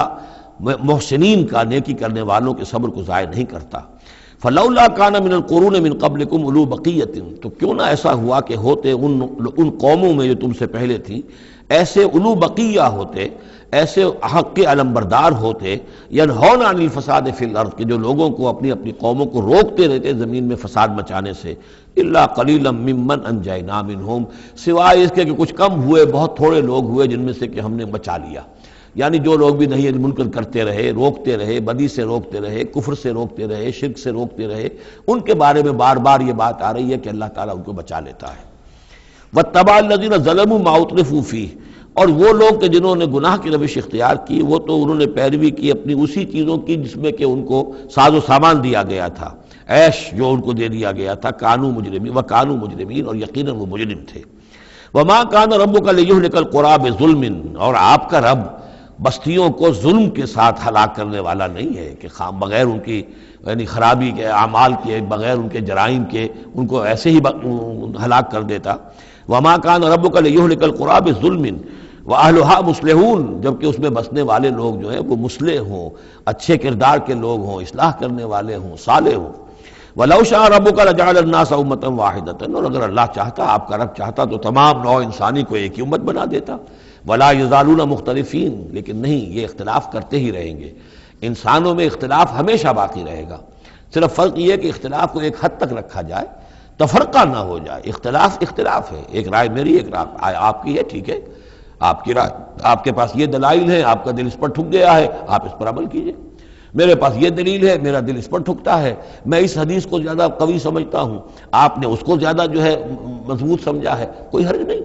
محسنین کا، نیکی کرنے والوں کے صبر کو ضائع نہیں کرتا۔ فَلَوْلَا كَانَ مِنَ الْقُرُونِ مِنْ قَبْلِكُمْ أُولُو بَقِيَّةٍ، تو کیوں نہ ایسا ہوا کہ ہوتے ان قوموں میں جو تم سے پہلے تھیں ایسے اولو بقیہ ہوتے، ایسے حق کے علمبردار ہوتے، ینہون عن الفساد فی الارض، کہ جو لوگوں کو اپنی قوموں کو روکتے رہتے زمین میں فساد مچانے سے، الا قلیلا ممن انجینا منہم، سوائے اس کے کہ کچھ کم ہوئے، بہت تھوڑے لوگ ہوئے جن میں سے کہ ہم نے بچا لیا۔ یعنی جو لوگ بھی نہیں منکر کرتے رہے، روکتے رہے، بدی سے روکتے رہے، کفر سے روکتے رہے، شرک سے روکتے رہے، ان کے بارے میں بار بار یہ بات آ رہی ہے کہ اللہ تعالیٰ ان کو بچا لیتا ہے۔ وَاتَّبَعَ الَّذِينَ ظَلَمُوا مَا أُتْرِفُوا فِيهِ، اور وہ لوگ کہ جنہوں نے گناہ کی روش اختیار کی، وہ تو انہوں نے پیروی کی اپنی اسی چیزوں کی جس میں کہ ان کو ساز و سامان دیا گیا تھا، عیش جو ان کو دے دیا گیا تھا، کانوا مجرمین وکانوا مجرمین، اور یقیناً وہ مجرم تھے۔ وما كان ربك ليهلك القرى بظلم، اور آپ کا رب بستیوں کو ظلم کے ساتھ ہلاک کرنے والا نہیں ہے کہ بغیر ان کی یعنی خرابی کے اعمال کے، بغیر ان کے جرائم کے ان کو ایسے ہی ہلاک کر دیتا۔ وما كان ربك ليهلك القرى بظلم وَأَهْلُهَا مُصْلِحُونَ، جبکہ اس میں بسنے والے لوگ جو ہیں وہ مصلح ہوں، اچھے کردار کے لوگ ہوں، اصلاح کرنے والے ہوں، صالح ہوں۔ وَلَوْ شَاءَ رَبُّكَ لَجَعَلَ النَّاسَ أُمَّةً وَاحِدَةً، اور اگر اللہ چاہتا، آپ کا رب چاہتا تو تمام نوع انسانی کو ایک ہی امت بنا دیتا۔ وَلَا يَزَالُونَ مُخْتَلِفِينَ، لیکن نہیں، یہ اختلاف کرتے ہی رہیں گے، انسانوں میں اختلاف ہمیشہ باقی رہے گا، صرف فرق یہ ہے کہ اختلاف کو ایک حد تک رکھا جائے، تفرقہ نہ ہو جائے۔ اختلاف ہے، ایک رائے میری، ایک رائے آپ کی ہے، ٹھیک ہے، آپ کی رائے، آپ کے پاس یہ دلائل ہیں، آپ کا دل اس پر ٹھک گیا ہے، آپ اس پر عمل کیجئے۔ میرے پاس یہ دلیل ہے، میرا دل اس پر ٹھکتا ہے، میں اس حدیث کو زیادہ قوی سمجھتا ہوں، آپ نے اس کو زیادہ جو ہے مضبوط سمجھا ہے، کوئی حرج نہیں۔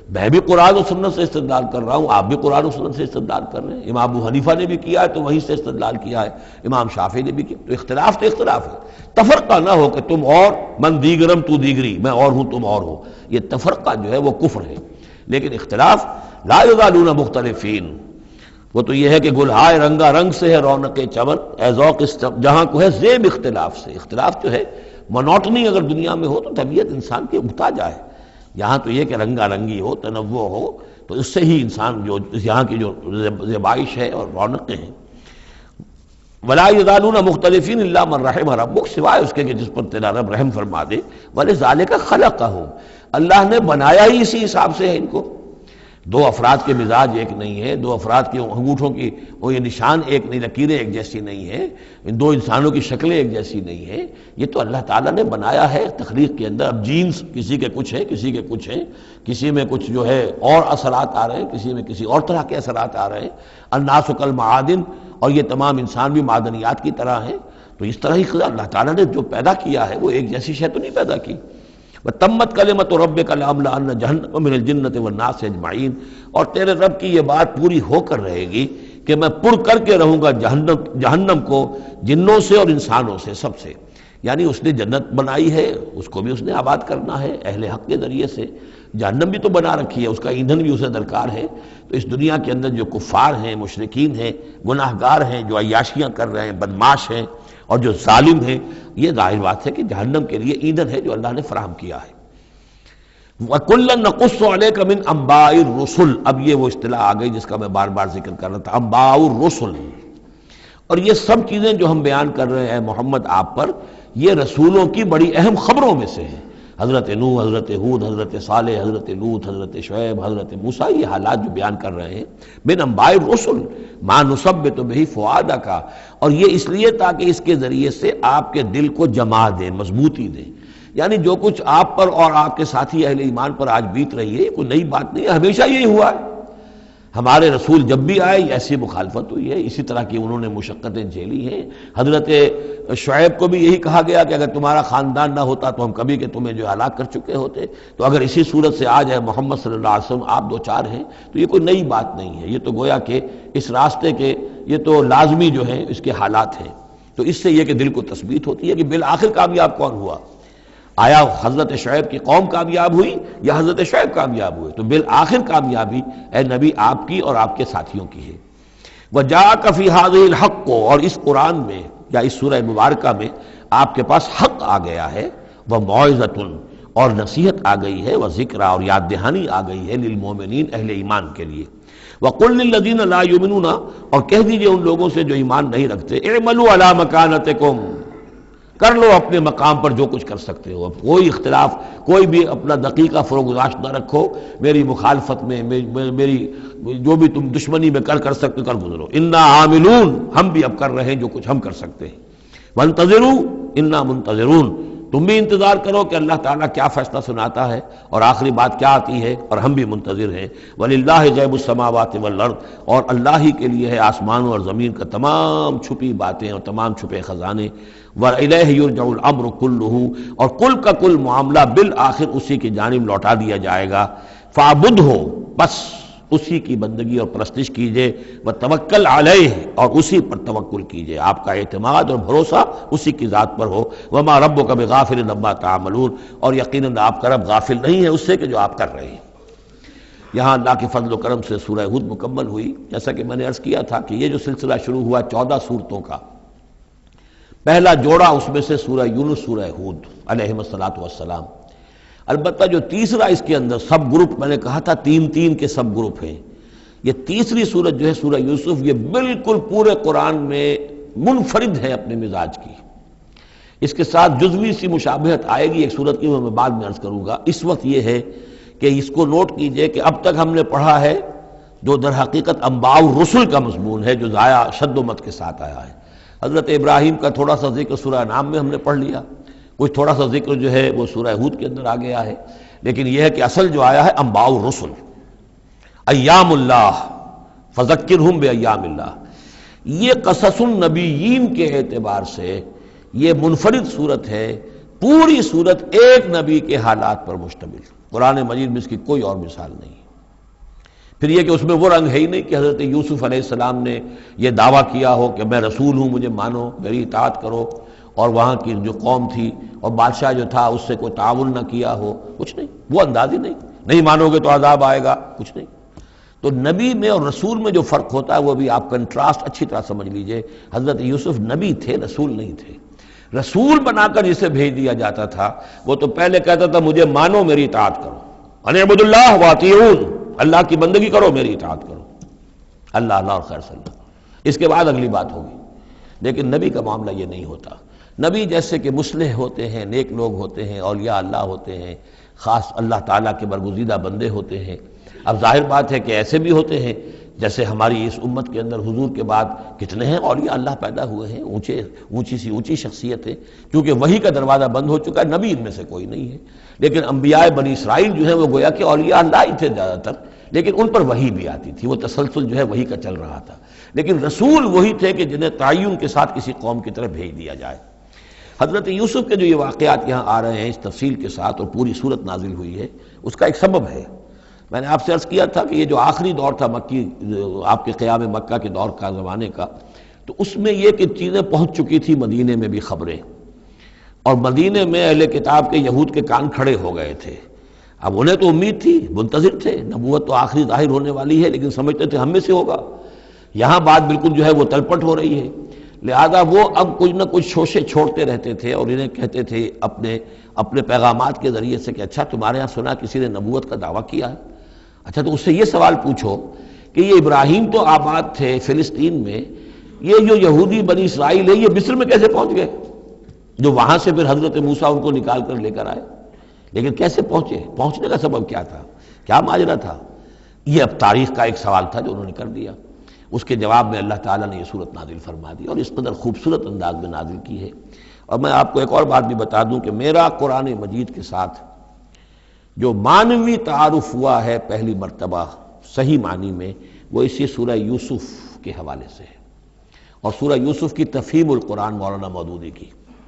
میں بھی قرآن و سنت سے استدلال کر رہا ہوں، آپ بھی قرآن و سنت سے استدلال کر رہے ہیں، امام ابو حنیفہ نے بھی کیا ہے تو وہیں سے استدلال کیا ہے، امام شافعی نے بھی کیا، تو اختلاف ہے۔ تفرقہ نہ ہو کہ تم اور من دیگرم تو دیگری، میں اور ہوں تم اور ہو، یہ تفرقہ جو ہے وہ کفر ہے۔ لیکن اختلاف لا یزالون مختلفین، وہ تو یہ ہے کہ گلہائے رنگا رنگ سے ہے رونق چمن، اے ذوق جہاں کو ہے زیب اختلاف سے۔ اختلاف جو ہے مونوٹنی اگر دنیا میں ہو تو طبیعت انسان کی اگتا جائے، یہاں تو یہ کہ رنگا رنگی ہو، تنوع ہو، تو اس سے ہی انسان جو یہاں کی جو زیبائش ہے اور رونقیں ہیں۔ ولا یزالون مختلفین الا من رحم ربک، سوائے اس کے کہ جس پر تیرا رب رحم فرما دے۔ ولذالک خلقہم، اللہ نے بنایا ہی اسی حساب سے ہے ان کو۔ دو افراد کے مزاج ایک نہیں ہے، دو افراد کے انگوٹھوں کی وہ یہ نشان ایک نہیں، لکیریں ایک جیسی نہیں ہیں، ان دو انسانوں کی شکلیں ایک جیسی نہیں ہیں، یہ تو اللہ تعالیٰ نے بنایا ہے تخلیق کے اندر۔ اب جینز کسی کے کچھ ہیں، کسی کے کچھ ہیں، کسی میں کچھ جو ہے اور اثرات آ رہے ہیں، کسی میں کسی اور طرح کے اثرات آ رہے ہیں۔ الناس کالمعادن، اور یہ تمام انسان بھی معدنیات کی طرح ہیں، تو اس طرح ہی اللہ تعالیٰ نے جو پیدا کیا ہے وہ ایک جیسی شے تو نہیں پیدا کی۔ وَتَمَّتْ كَلِمَةُ رَبِّكَ لَأَمْلَأَنَّ جَهَنَّمَ مِنَ الْجِنَّةِ وَالنَّاسِ أَجْمَعِينَ، اور تیرے رب کی یہ بات پوری ہو کر رہے گی کہ میں پر کر کے رہوں گا جہنم کو جنوں سے اور انسانوں سے، سب سے۔ یعنی اس نے جنت بنائی ہے، اس کو بھی اس نے آباد کرنا ہے اہل حق کے ذریعے سے، جہنم بھی تو بنا رکھی ہے، اس کا ایندھن بھی اسے درکار ہے۔ تو اس دنیا کے اندر جو کفار ہیں، مشرکین ہیں، گناہ گار ہیں، جو عیاشیاں کر رہے ہیں، بدماش ہیں اور جو ظالم ہیں، یہ ظاہر بات ہے کہ جہنم کے لیے ایندھن ہے جو اللہ نے فراہم کیا ہے۔ وَكُلًّا نَقُصُّ عَلَيْكَ مِنْ أَنْبَاءِ الرُّسُلِ، اب یہ وہ اصطلاح آ گئی جس کا میں بار بار ذکر کر رہا تھا، انباء الرسل۔ اور یہ سب چیزیں جو ہم بیان کر رہے ہیں محمد آپ پر، یہ رسولوں کی بڑی اہم خبروں میں سے ہیں۔ حضرت نوح، حضرت ہود، حضرت صالح، حضرت لوط، حضرت شعیب، حضرت موسیٰ، یہ حالات جو بیان کر رہے ہیں، من انباء الرسل ما نثبت بہ فؤادک، اور یہ اس لیے تاکہ اس کے ذریعے سے آپ کے دل کو جما دیں، مضبوطی دیں۔ یعنی جو کچھ آپ پر اور آپ کے ساتھی اہل ایمان پر آج بیت رہی ہے، یہ کوئی نئی بات نہیں ہے، ہمیشہ یہی ہوا ہے۔ ہمارے رسول جب بھی آئے ایسی مخالفت ہوئی ہے، اسی طرح کی انہوں نے مشقتیں جھیلی ہیں۔ حضرت شعیب کو بھی یہی کہا گیا کہ اگر تمہارا خاندان نہ ہوتا تو ہم کبھی کہ تمہیں جو ہلاک کر چکے ہوتے، تو اگر اسی صورت سے آ جائے محمد صلی اللہ علیہ وسلم آپ دو چار ہیں تو یہ کوئی نئی بات نہیں ہے، یہ تو گویا کہ اس راستے کے یہ تو لازمی جو ہیں اس کے حالات ہیں۔ تو اس سے یہ کہ دل کو تثبیت ہوتی ہے کہ بالآخر کامیاب کون ہوا، آیا حضرت شعیب کی قوم کامیاب ہوئی یا حضرت شعیب کامیاب ہوئے؟ تو بالآخر کامیابی اے نبی آپ کی اور آپ کے ساتھیوں کی ہے۔ وَجَاءَكَ فِي هَذِهِ الْحَقُّ، اور اس قرآن میں یا اس سورہ مبارکہ میں آپ کے پاس حق آ گیا ہے، وَمَوْعِظَةٌ، اور نصیحت آ گئی ہے، وَذِكْرَىٰ، اور یاد دہانی آ گئی ہے، لِلْمُؤْمِنِينَ، اہل ایمان کے لیے۔ وَقُلْ لِلَّذِينَ لَا يُؤْمِنُونَ، اور کہہ دیجئے ان لوگوں سے جو ایمان نہیں رکھتے، اعملوا علی مکانتکم، کر لو اپنے مقام پر جو کچھ کر سکتے ہو۔ اب کوئی اختلاف، کوئی بھی اپنا دقیقہ فروگزاشت نہ رکھو، میری مخالفت میں، میری جو بھی تم دشمنی میں کر سکتے کر گزرو۔ انا عاملون، ہم بھی اب کر رہے ہیں جو کچھ ہم کر سکتے ہیں۔ وانتظروا انا منتظرون، تم بھی انتظار کرو کہ اللہ تعالیٰ کیا فیصلہ سناتا ہے اور آخری بات کیا آتی ہے، اور ہم بھی منتظر ہیں۔ وَلِلَّهِ غیب السماوات والارض، اور اللہ ہی کے لیے ہے آسمانوں اور زمین کا تمام چھپی باتیں اور تمام چھپے خزانے۔ وَإِلَيْهِ يُرْجَعُ الْأَمْرُ كُلُّهُ، اور کل کا کل معاملہ بالآخر اسی کی جانب لوٹا دیا جائے گا۔ فَاعْبُدْهُ، بس اسی کی بندگی اور پرستش کیجئے، وَتَوَكَّلْ عَلَيْهِ، اور اسی پر توکل کیجئے، آپ کا اعتماد اور بھروسہ اسی کی ذات پر ہو۔ وَمَا رَبُّكَ بِغَافِلٍ عَمَّا تَعْمَلُونَ، اور یقیناً آپ کا رب غافل نہیں ہے اس سے کہ جو آپ کر رہے ہیں۔ یہاں اللہ کے فضل و کرم سے سورہ ہود مکمل ہوئی۔ جیسا کہ میں نے عرض کیا تھا کہ یہ جو سلسلہ شروع ہوا 14 صورتوں کا، پہلا جوڑا اس میں سے سورہ یونس، سورہ ہود علیہم الصلاۃ والسلام۔ البتہ جو تیسرا اس کے اندر سب گروپ، میں نے کہا تھا تین کے سب گروپ ہیں، یہ تیسری سورت جو ہے سورہ یوسف، یہ بالکل پورے قرآن میں منفرد ہے اپنے مزاج کی۔ اس کے ساتھ جزوی سی مشابہت آئے گی ایک سورت کی، میں بعد میں عرض کروں گا۔ اس وقت یہ ہے کہ اس کو نوٹ کیجئے کہ اب تک ہم نے پڑھا ہے جو در حقیقت انباء الرسل کا مضمون ہے، جو ضائع شد و مت کے ساتھ آیا ہے۔ حضرت ابراہیم کا تھوڑا سا ذکر سورہ انعام میں ہم نے پڑھ لیا، کچھ تھوڑا سا ذکر جو ہے وہ سورہ ہود کے اندر آ گیا ہے، لیکن یہ ہے کہ اصل جو آیا ہے انباء الرسل، ایام اللہ فذکرہم بایام اللہ۔ یہ قصص النبیین کے اعتبار سے یہ منفرد صورت ہے، پوری صورت ایک نبی کے حالات پر مشتمل، قرآن مجید میں اس کی کوئی اور مثال نہیں۔ پھر یہ کہ اس میں وہ رنگ ہے ہی نہیں کہ حضرت یوسف علیہ السلام نے یہ دعویٰ کیا ہو کہ میں رسول ہوں، مجھے مانو، میری اطاعت کرو، اور وہاں کی جو قوم تھی اور بادشاہ جو تھا اس سے کوئی تعاون نہ کیا ہو، کچھ نہیں، وہ انداز ہی نہیں مانو گے تو عذاب آئے گا، کچھ نہیں۔ تو نبی میں اور رسول میں جو فرق ہوتا ہے وہ بھی آپ کنٹراسٹ اچھی طرح سمجھ لیجئے۔ حضرت یوسف نبی تھے، رسول نہیں تھے۔ رسول بنا کر جسے بھیج دیا جاتا تھا وہ تو پہلے کہتا تھا مجھے مانو، میری اطاعت کرو، ان اعبدوا اللہ واطیعون، اللہ کی بندگی کرو، میری اطاعت کرو، اللہ اللہ اور خیر صلی اللہ، اس کے بعد اگلی بات ہوگی۔ لیکن نبی کا معاملہ یہ نہیں ہوتا۔ نبی جیسے کہ مصلح ہوتے ہیں، نیک لوگ ہوتے ہیں، اولیاء اللہ ہوتے ہیں، خاص اللہ تعالیٰ کے برگزیدہ بندے ہوتے ہیں۔ اب ظاہر بات ہے کہ ایسے بھی ہوتے ہیں جیسے ہماری اس امت کے اندر حضور کے بعد کتنے ہیں اولیاء اللہ پیدا ہوئے ہیں، اونچی شخصیتیں، کیونکہ وحی کا دروازہ بند ہو چکا ہے، نبی ان میں سے کوئی نہیں ہے۔ لیکن انبیاء بنی اسرائیل جو ہیں وہ گویا کہ اولیاء اللہ ہی تھے زیادہ تر، لیکن ان پر وحی بھی آتی تھی، وہ تسلسل جو ہے وحی کا چل رہا تھا۔ لیکن رسول وہی تھے کہ جنہیں تعین کے ساتھ کسی قوم کی طرف بھیج دیا جائے۔ حضرت یوسف کے جو یہ واقعات یہاں آ رہے ہیں اس تفصیل کے ساتھ اور پوری صورت نازل ہوئی ہے، اس کا ایک سبب ہے۔ میں نے آپ سے عرض کیا تھا کہ یہ جو آخری دور تھا مکی، آپ کے قیام مکہ کے دور کا، زمانے کا، تو اس میں یہ کہ چیزیں پہنچ چکی تھی مدینے میں بھی خبریں، اور مدینے میں اہل کتاب کے یہود کے کان کھڑے ہو گئے تھے۔ اب انہیں تو امید تھی، منتظر تھے، نبوت تو آخری ظاہر ہونے والی ہے، لیکن سمجھتے تھے ہم میں سے ہوگا۔ یہاں بات بالکل جو ہے وہ تلپٹ ہو رہی ہے، لہذا وہ اب کچھ نہ کچھ شوشے چھوڑتے رہتے تھے اور انہیں کہتے تھے اپنے پیغامات کے ذریعے سے کہ اچھا تمہارے ہاں سنا کسی نے نبوت کا دعویٰ کیا ہے، اچھا تو اس سے یہ سوال پوچھو کہ یہ ابراہیم تو آباد تھے فلسطین میں، یہ جو یہودی بنی اسرائیل ہے یہ مصر میں کیسے پہنچ گئے، جو وہاں سے پھر حضرت موسیٰ ان کو نکال کر لے کر آئے، لیکن کیسے پہنچے، پہنچنے کا سبب کیا تھا، کیا ماجرا تھا؟ یہ اب تاریخ کا ایک سوال تھا جو انہوں نے کر دیا۔ اس کے جواب میں اللہ تعالیٰ نے یہ صورت نازل فرما دی اور اس قدر خوبصورت انداز میں نازل کی ہے۔ اور میں آپ کو ایک اور بات بھی بتا دوں کہ میرا قرآن مجید کے ساتھ جو معنوی تعارف ہوا ہے پہلی مرتبہ صحیح معنی میں، وہ اسی سورہ یوسف کے حوالے سے ہے، اور سورہ یوسف کی تفہیم القرآن مولانا مودودی کی۔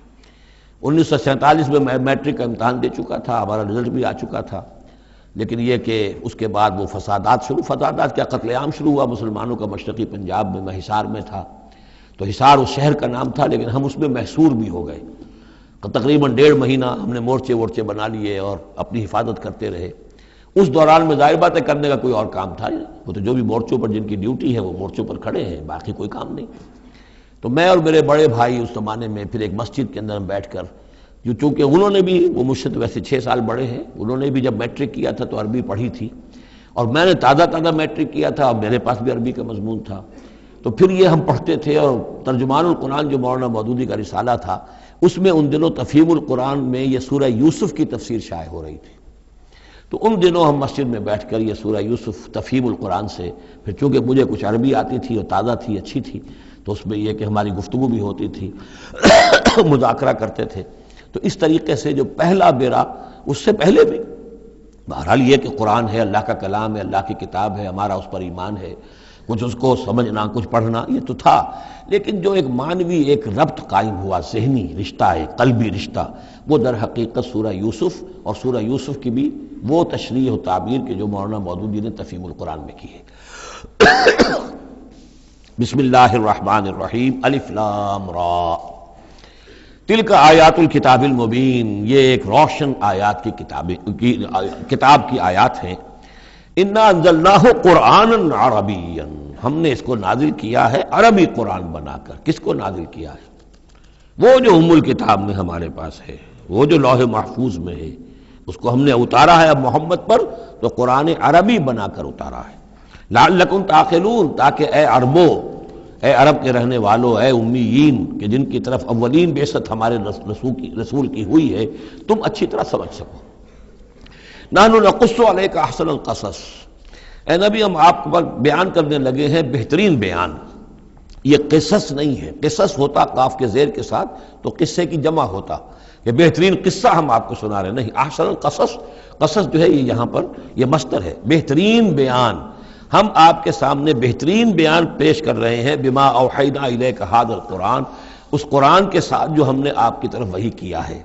1947 میں میں میٹرک کا امتحان دے چکا تھا، ہمارا رزلٹ بھی آ چکا تھا، لیکن یہ کہ اس کے بعد وہ فسادات کیا قتل عام شروع ہوا مسلمانوں کا مشرقی پنجاب میں۔ میں حصار میں تھا، تو حصار اس شہر کا نام تھا، لیکن ہم اس میں محصور بھی ہو گئے۔ تقریباً 1.5 مہینہ ہم نے مورچے بنا لیے اور اپنی حفاظت کرتے رہے۔ اس دوران میں ظاہر بات ہے کرنے کا کوئی اور کام تھا نہیں، وہ تو جو بھی مورچوں پر جن کی ڈیوٹی ہے وہ مورچوں پر کھڑے ہیں، باقی کوئی کام نہیں۔ تو میں اور میرے بڑے بھائی اس زمانے میں پھر ایک مسجد کے اندر بیٹھ کر، چونکہ انہوں نے بھی، وہ مجھ سے تو ویسے 6 سال بڑے ہیں، انہوں نے بھی جب میٹرک کیا تھا تو عربی پڑھی تھی، اور میں نے تازہ میٹرک کیا تھا اور میرے پاس بھی عربی کا مضمون تھا، تو پھر یہ ہم پڑھتے تھے۔ اور ترجمان القرآن جو مولانا مودودی کا رسالہ تھا اس میں ان دنوں تفہیم القرآن میں یہ سورہ یوسف کی تفسیر شائع ہو رہی تھی، تو ان دنوں ہم مسجد میں بیٹھ کر یہ سورہ یوسف تفہیم القرآن سے، پھر چونکہ مجھے کچھ عربی آتی تھی اور تازہ تھی، اچھی تھی، تو اس میں یہ کہ ہماری گفتگو بھی ہوتی تھی، مذاکرہ کرتے تھے۔ تو اس طریقے سے جو پہلا بیرا، اس سے پہلے بھی بہرحال یہ کہ قرآن ہے، اللہ کا کلام ہے، اللہ کی کتاب ہے، ہمارا اس پر ایمان ہے، کچھ اس کو سمجھنا، کچھ پڑھنا، یہ تو تھا، لیکن جو ایک معنوی ایک ربط قائم ہوا، ذہنی رشتہ، ایک قلبی رشتہ، وہ در حقیقت سورہ یوسف اور سورہ یوسف کی بھی وہ تشریح و تعبیر کے جو مولانا مودودی نے تفہیم القرآن میں کی ہے۔ بسم اللہ الرحمن الرحیم، الف لام را، تلک آیات الکتاب المبین، یہ ایک روشن آیات کی کتاب کی آیات ہیں۔ انا انزلناہ قرآنا عربیا، ہم نے اس کو نازل کیا ہے عربی قرآن بنا کر۔ کس کو نازل کیا ہے؟ وہ جو ام الکتاب میں ہمارے پاس ہے، وہ جو لوح محفوظ میں ہے، اس کو ہم نے اتارا ہے اب محمد پر، تو قرآن عربی بنا کر اتارا ہے۔ لعلکم تعقلون، تاکہ اے عربو، اے عرب کے رہنے والو، اے امیین کہ جن کی طرف اولین بعثت ہمارے رسول کی ہوئی ہے، تم اچھی طرح سمجھ سکو۔ نحن نقص علیک احسن القصص، اے نبی ہم آپ پر بیان کرنے لگے ہیں بہترین بیان۔ یہ قصص نہیں ہے، قصص ہوتا قاف کے زیر کے ساتھ تو قصے کی جمع ہوتا، یہ بہترین قصہ ہم آپ کو سنا رہے ہیں، نہیں، احسن القصص، قصص جو ہے یہ یہاں پر یہ مصدر ہے، بہترین بیان، ہم آپ کے سامنے بہترین بیان پیش کر رہے ہیں، بما اوحینا الیک ھذا القرآن، اس قرآن کے ساتھ جو ہم نے آپ کی طرف وحی کیا ہے۔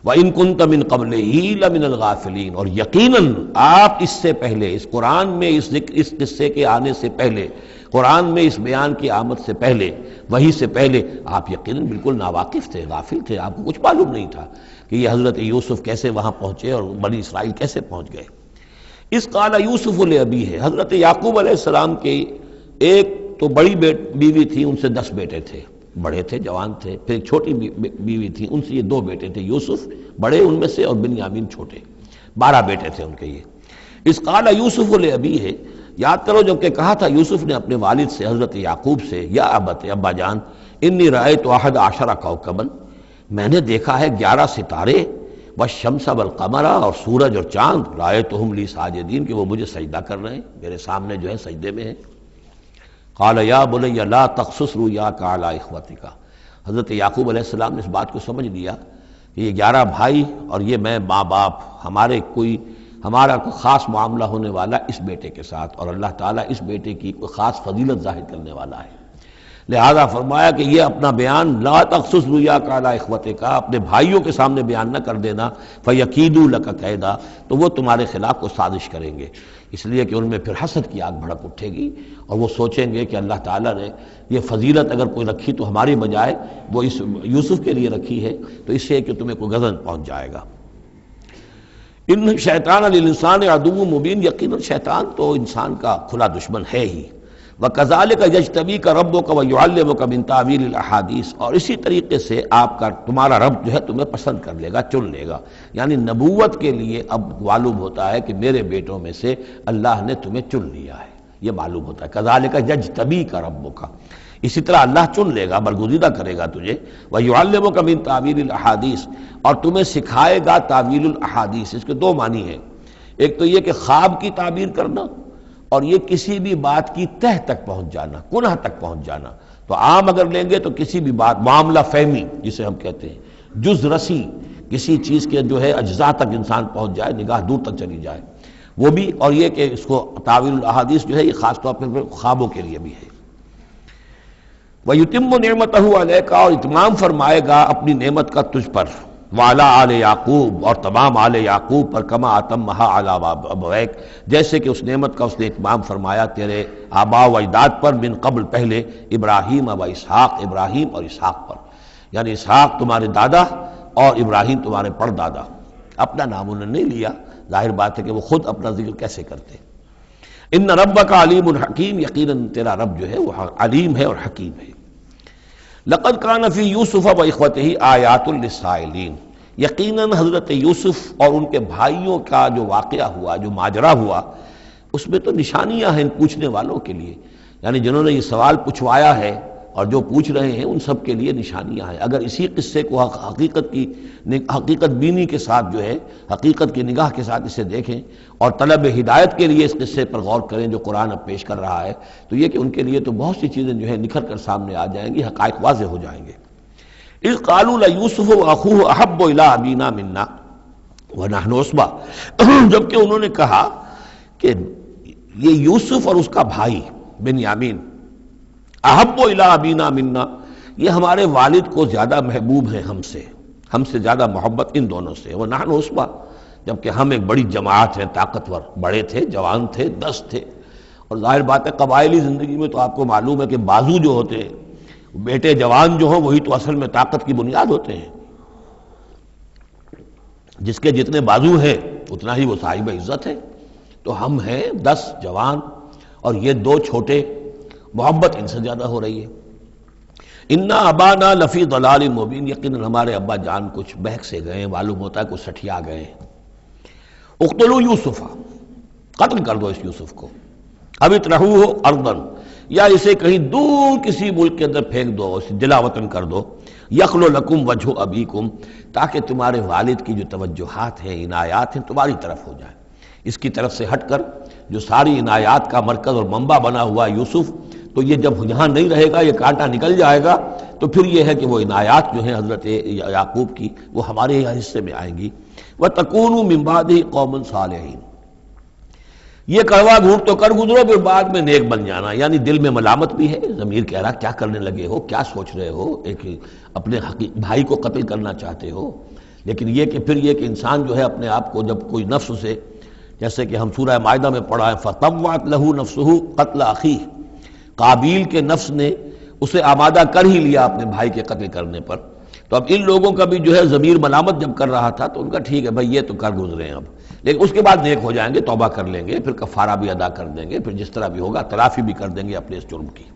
وَإِن كُنتَ مِن قَبْلِهِ لَمِنَ الْغَافِلِينَ، اور یقیناً آپ اس سے پہلے، اس قرآن میں اس قصے کے آنے سے پہلے، قرآن میں اس بیان کی آمد سے پہلے، وحی سے پہلے آپ یقیناً بالکل ناواقف تھے، غافل تھے، آپ کو کچھ معلوم نہیں تھا کہ یہ حضرت یوسف کیسے وہاں پہنچے اور بنی اسرائیل کیسے پہنچ گئے۔ اس قال یوسف لأبیہ، حضرت یعقوب علیہ السلام کے ایک تو بڑی بیوی تھی، ان سے 10 بیٹے تھے، بڑے تھے، جوان تھے، پھر ایک چھوٹی بیوی تھی، ان سے یہ 2 بیٹے تھے، یوسف بڑے ان میں سے اور بنیامین چھوٹے، 12 بیٹے تھے ان کے یہ۔ اس قال یوسف لأبیہ، یاد کرو جب کہ کہا تھا یوسف نے اپنے والد سے حضرت یعقوب سے، یا ابت، ابا جان، انی رأیت 11 کوکبا، میں نے دیکھا ہے 11 ستارے، والشمس والقمر، اور سورج اور چاند، رأیتہم لی ساجدین، کہ وہ مجھے سجدہ کر رہے ہیں، میرے سامنے جو ہے سجدے میں ہیں۔ قال یا بنی لا تقصص رؤیاک علی اخوتک، حضرت یعقوب علیہ السلام نے اس بات کو سمجھ لیا کہ یہ 11 بھائی اور یہ میں ماں باپ، ہمارا کوئی خاص معاملہ ہونے والا اس بیٹے کے ساتھ، اور اللہ تعالیٰ اس بیٹے کی کوئی خاص فضیلت ظاہر کرنے والا ہے، لہذا فرمایا کہ یہ اپنا بیان لا تقصص رؤیاک علی اخوتک، اپنے بھائیوں کے سامنے بیان نہ کر دینا، فیکیدوا لک کیدا، تو وہ تمہارے خلاف کو سازش کریں گے، اس لیے کہ ان میں پھر حسد کی آگ بھڑک اٹھے گی، اور وہ سوچیں گے کہ اللہ تعالیٰ نے یہ فضیلت اگر کوئی رکھی تو ہماری بجائے وہ اس یوسف کے لیے رکھی ہے، تو اس سے کہ تمہیں کوئی غضب پہنچ جائے گا۔ ان شیطان للانسان عدو مبین، یقیناً شیطان تو انسان کا کھلا دشمن ہے ہی۔ وَكَذَلِكَ يَجْتَبِيكَ رَبُّكَ وَيُعَلِّمُكَ مِن تَأْوِيلِ الْأَحَادِيثِ، اور اسی طریقے سے تمہارا رب جو ہے تمہیں پسند کر لے گا، چن لے گا، یعنی نبوت کے لیے اب معلوم ہوتا ہے کہ میرے بیٹوں میں سے اللہ نے تمہیں چن لیا ہے، یہ معلوم ہوتا ہے۔ كَذَلِكَ يَجْتَبِيكَ رَبُّكَ، اسی طرح اللہ چن لے گا، برگزیدہ کرے گا تجھے، وَيُعَلِّمُكَ مِن تَأْوِيلِ الْأَحَادِيثِ، اور تمہیں سکھائے گا تعویل الاحادیث۔ اس کے 2 معنی ہیں، ایک تو یہ کہ خواب کی تعبیر کرنا، اور یہ کسی بھی بات کی تہ تک پہنچ جانا، کنہ تک پہنچ جانا۔ تو عام اگر لیں گے تو کسی بھی بات، معاملہ فہمی جسے ہم کہتے ہیں، جز رسی، کسی چیز کے جو ہے اجزاء تک انسان پہنچ جائے، نگاہ دور تک چلی جائے، وہ بھی، اور یہ کہ اس کو تعویل الاحادیث جو ہے یہ خاص طور پر خوابوں کے لیے بھی ہے۔ وَيُتِمُّ نِعْمَتَهُ عَلَيْكَ، اور اتمام فرمائے گا اپنی نعمت کا تجھ پر، وعلی آل یعقوب، اور تمام آل یعقوب پر، کما اتمھا علی ابویک، جیسے کہ اس نعمت کا اس نے اتمام فرمایا تیرے آباء و اجداد پر، من قبل پہلے، ابراہیم و اسحاق، ابراہیم اور اسحاق پر، یعنی اسحاق تمہارے دادا اور ابراہیم تمہارے پردادا۔ اپنا نام انہوں نے نہیں لیا، ظاہر بات ہے کہ وہ خود اپنا ذکر کیسے کرتے۔ ان ربک علیم حکیم، یقیناً تیرا رب جو ہے وہ علیم ہے اور حکیم ہے۔ لقد کان فی یوسف و اخوتہ آیات للسائلین، یقیناً حضرت یوسف اور ان کے بھائیوں کا جو واقعہ ہوا، جو ماجرا ہوا، اس میں تو نشانیاں ہیں پوچھنے والوں کے لیے، یعنی جنہوں نے یہ سوال پوچھوایا ہے اور جو پوچھ رہے ہیں ان سب کے لیے نشانیاں ہیں۔ اگر اسی قصے کو حقیقت بینی کے ساتھ جو ہے، حقیقت کی نگاہ کے ساتھ اسے دیکھیں اور طلب ہدایت کے لیے اس قصے پر غور کریں جو قرآن اب پیش کر رہا ہے، تو یہ کہ ان کے لیے تو بہت سی چیزیں جو ہے نکھر کر سامنے آ جائیں گی، حقائق واضح ہو جائیں گے۔ اذ قالوا لیوسف واخوہ احب الی ابینا منا ونحن عصبہ، جبکہ انہوں نے کہا کہ یہ یوسف اور اس کا بھائی بنیامین، احب الی ابینا منا، یہ ہمارے والد کو زیادہ محبوب ہیں ہم سے زیادہ محبت ان دونوں سے، ونحن عصبہ، جبکہ ہم ایک بڑی جماعت ہیں، طاقتور، بڑے تھے، جوان تھے، 10 تھے، اور ظاہر بات ہے قبائلی زندگی میں تو آپ کو معلوم ہے کہ بازو جو ہوتے ہیں، بیٹے جوان جو ہوں وہی تو اصل میں طاقت کی بنیاد ہوتے ہیں، جس کے جتنے بازو ہیں اتنا ہی وہ صاحب عزت ہے۔ تو ہم ہیں 10 جوان اور یہ 2 چھوٹے، محبت ان سے زیادہ ہو رہی ہے۔ انا ابانا لفی ضلال مبین، یقیناً ہمارے ابا جان کچھ بہک سے گئے، معلوم ہوتا ہے کچھ سٹھیا گئے۔ اقتلوا یوسف، قتل کر دو اس یوسف کو، اب اطرحوہ ارضا، یا اسے کہیں دور کسی ملک کے اندر پھینک دو، اسے جلا وطن کر دو، یخلو لکم وجہ ابیکم، تاکہ تمہارے والد کی جو توجہات ہیں، عنایات ہیں، تمہاری طرف ہو جائیں۔ اس کی طرف سے ہٹ کر جو ساری عنایات کا مرکز اور منبع بنا ہوا یوسف، تو یہ جب یہاں نہیں رہے گا، یہ کانٹا نکل جائے گا، تو پھر یہ ہے کہ وہ عنایات جو ہیں حضرت یعقوب کی وہ ہمارے حصے میں آئیں گی۔ وَتَكُونُوا مِن بَعْدِهِ قَوْمًا صَالِحِينَ، یہ کڑوا گھونٹ تو کر گزرو پھر بعد میں نیک بن جانا، یعنی دل میں ملامت بھی ہے، ضمیر کہہ رہا کیا کرنے لگے ہو، کیا سوچ رہے ہو، ایک اپنے بھائی کو قتل کرنا چاہتے ہو، لیکن یہ کہ پھر یہ کہ انسان جو ہے اپنے آپ کو جب کوئی نفس سے، جیسے کہ ہم سورہ مائدہ میں پڑھا ہے فَطَوَّعَتْ لَهُ نَفْسُهُ قَتْلَ أَخِيهِ، قابیل کے نفس نے اسے آمادہ کر ہی لیا اپنے بھائی کے قتل کرنے پر۔ تو اب ان لوگوں کا بھی جو ہے ضمیر ملامت جب کر رہا تھا تو ان کا ٹھیک ہے بھائی یہ تو کر گزرے ہیں اب، لیکن اس کے بعد نیک ہو جائیں گے، توبہ کر لیں گے، پھر کفارہ بھی ادا کر دیں گے، پھر جس طرح بھی ہوگا تلافی بھی کر دیں گے اپنے اس جرم کی۔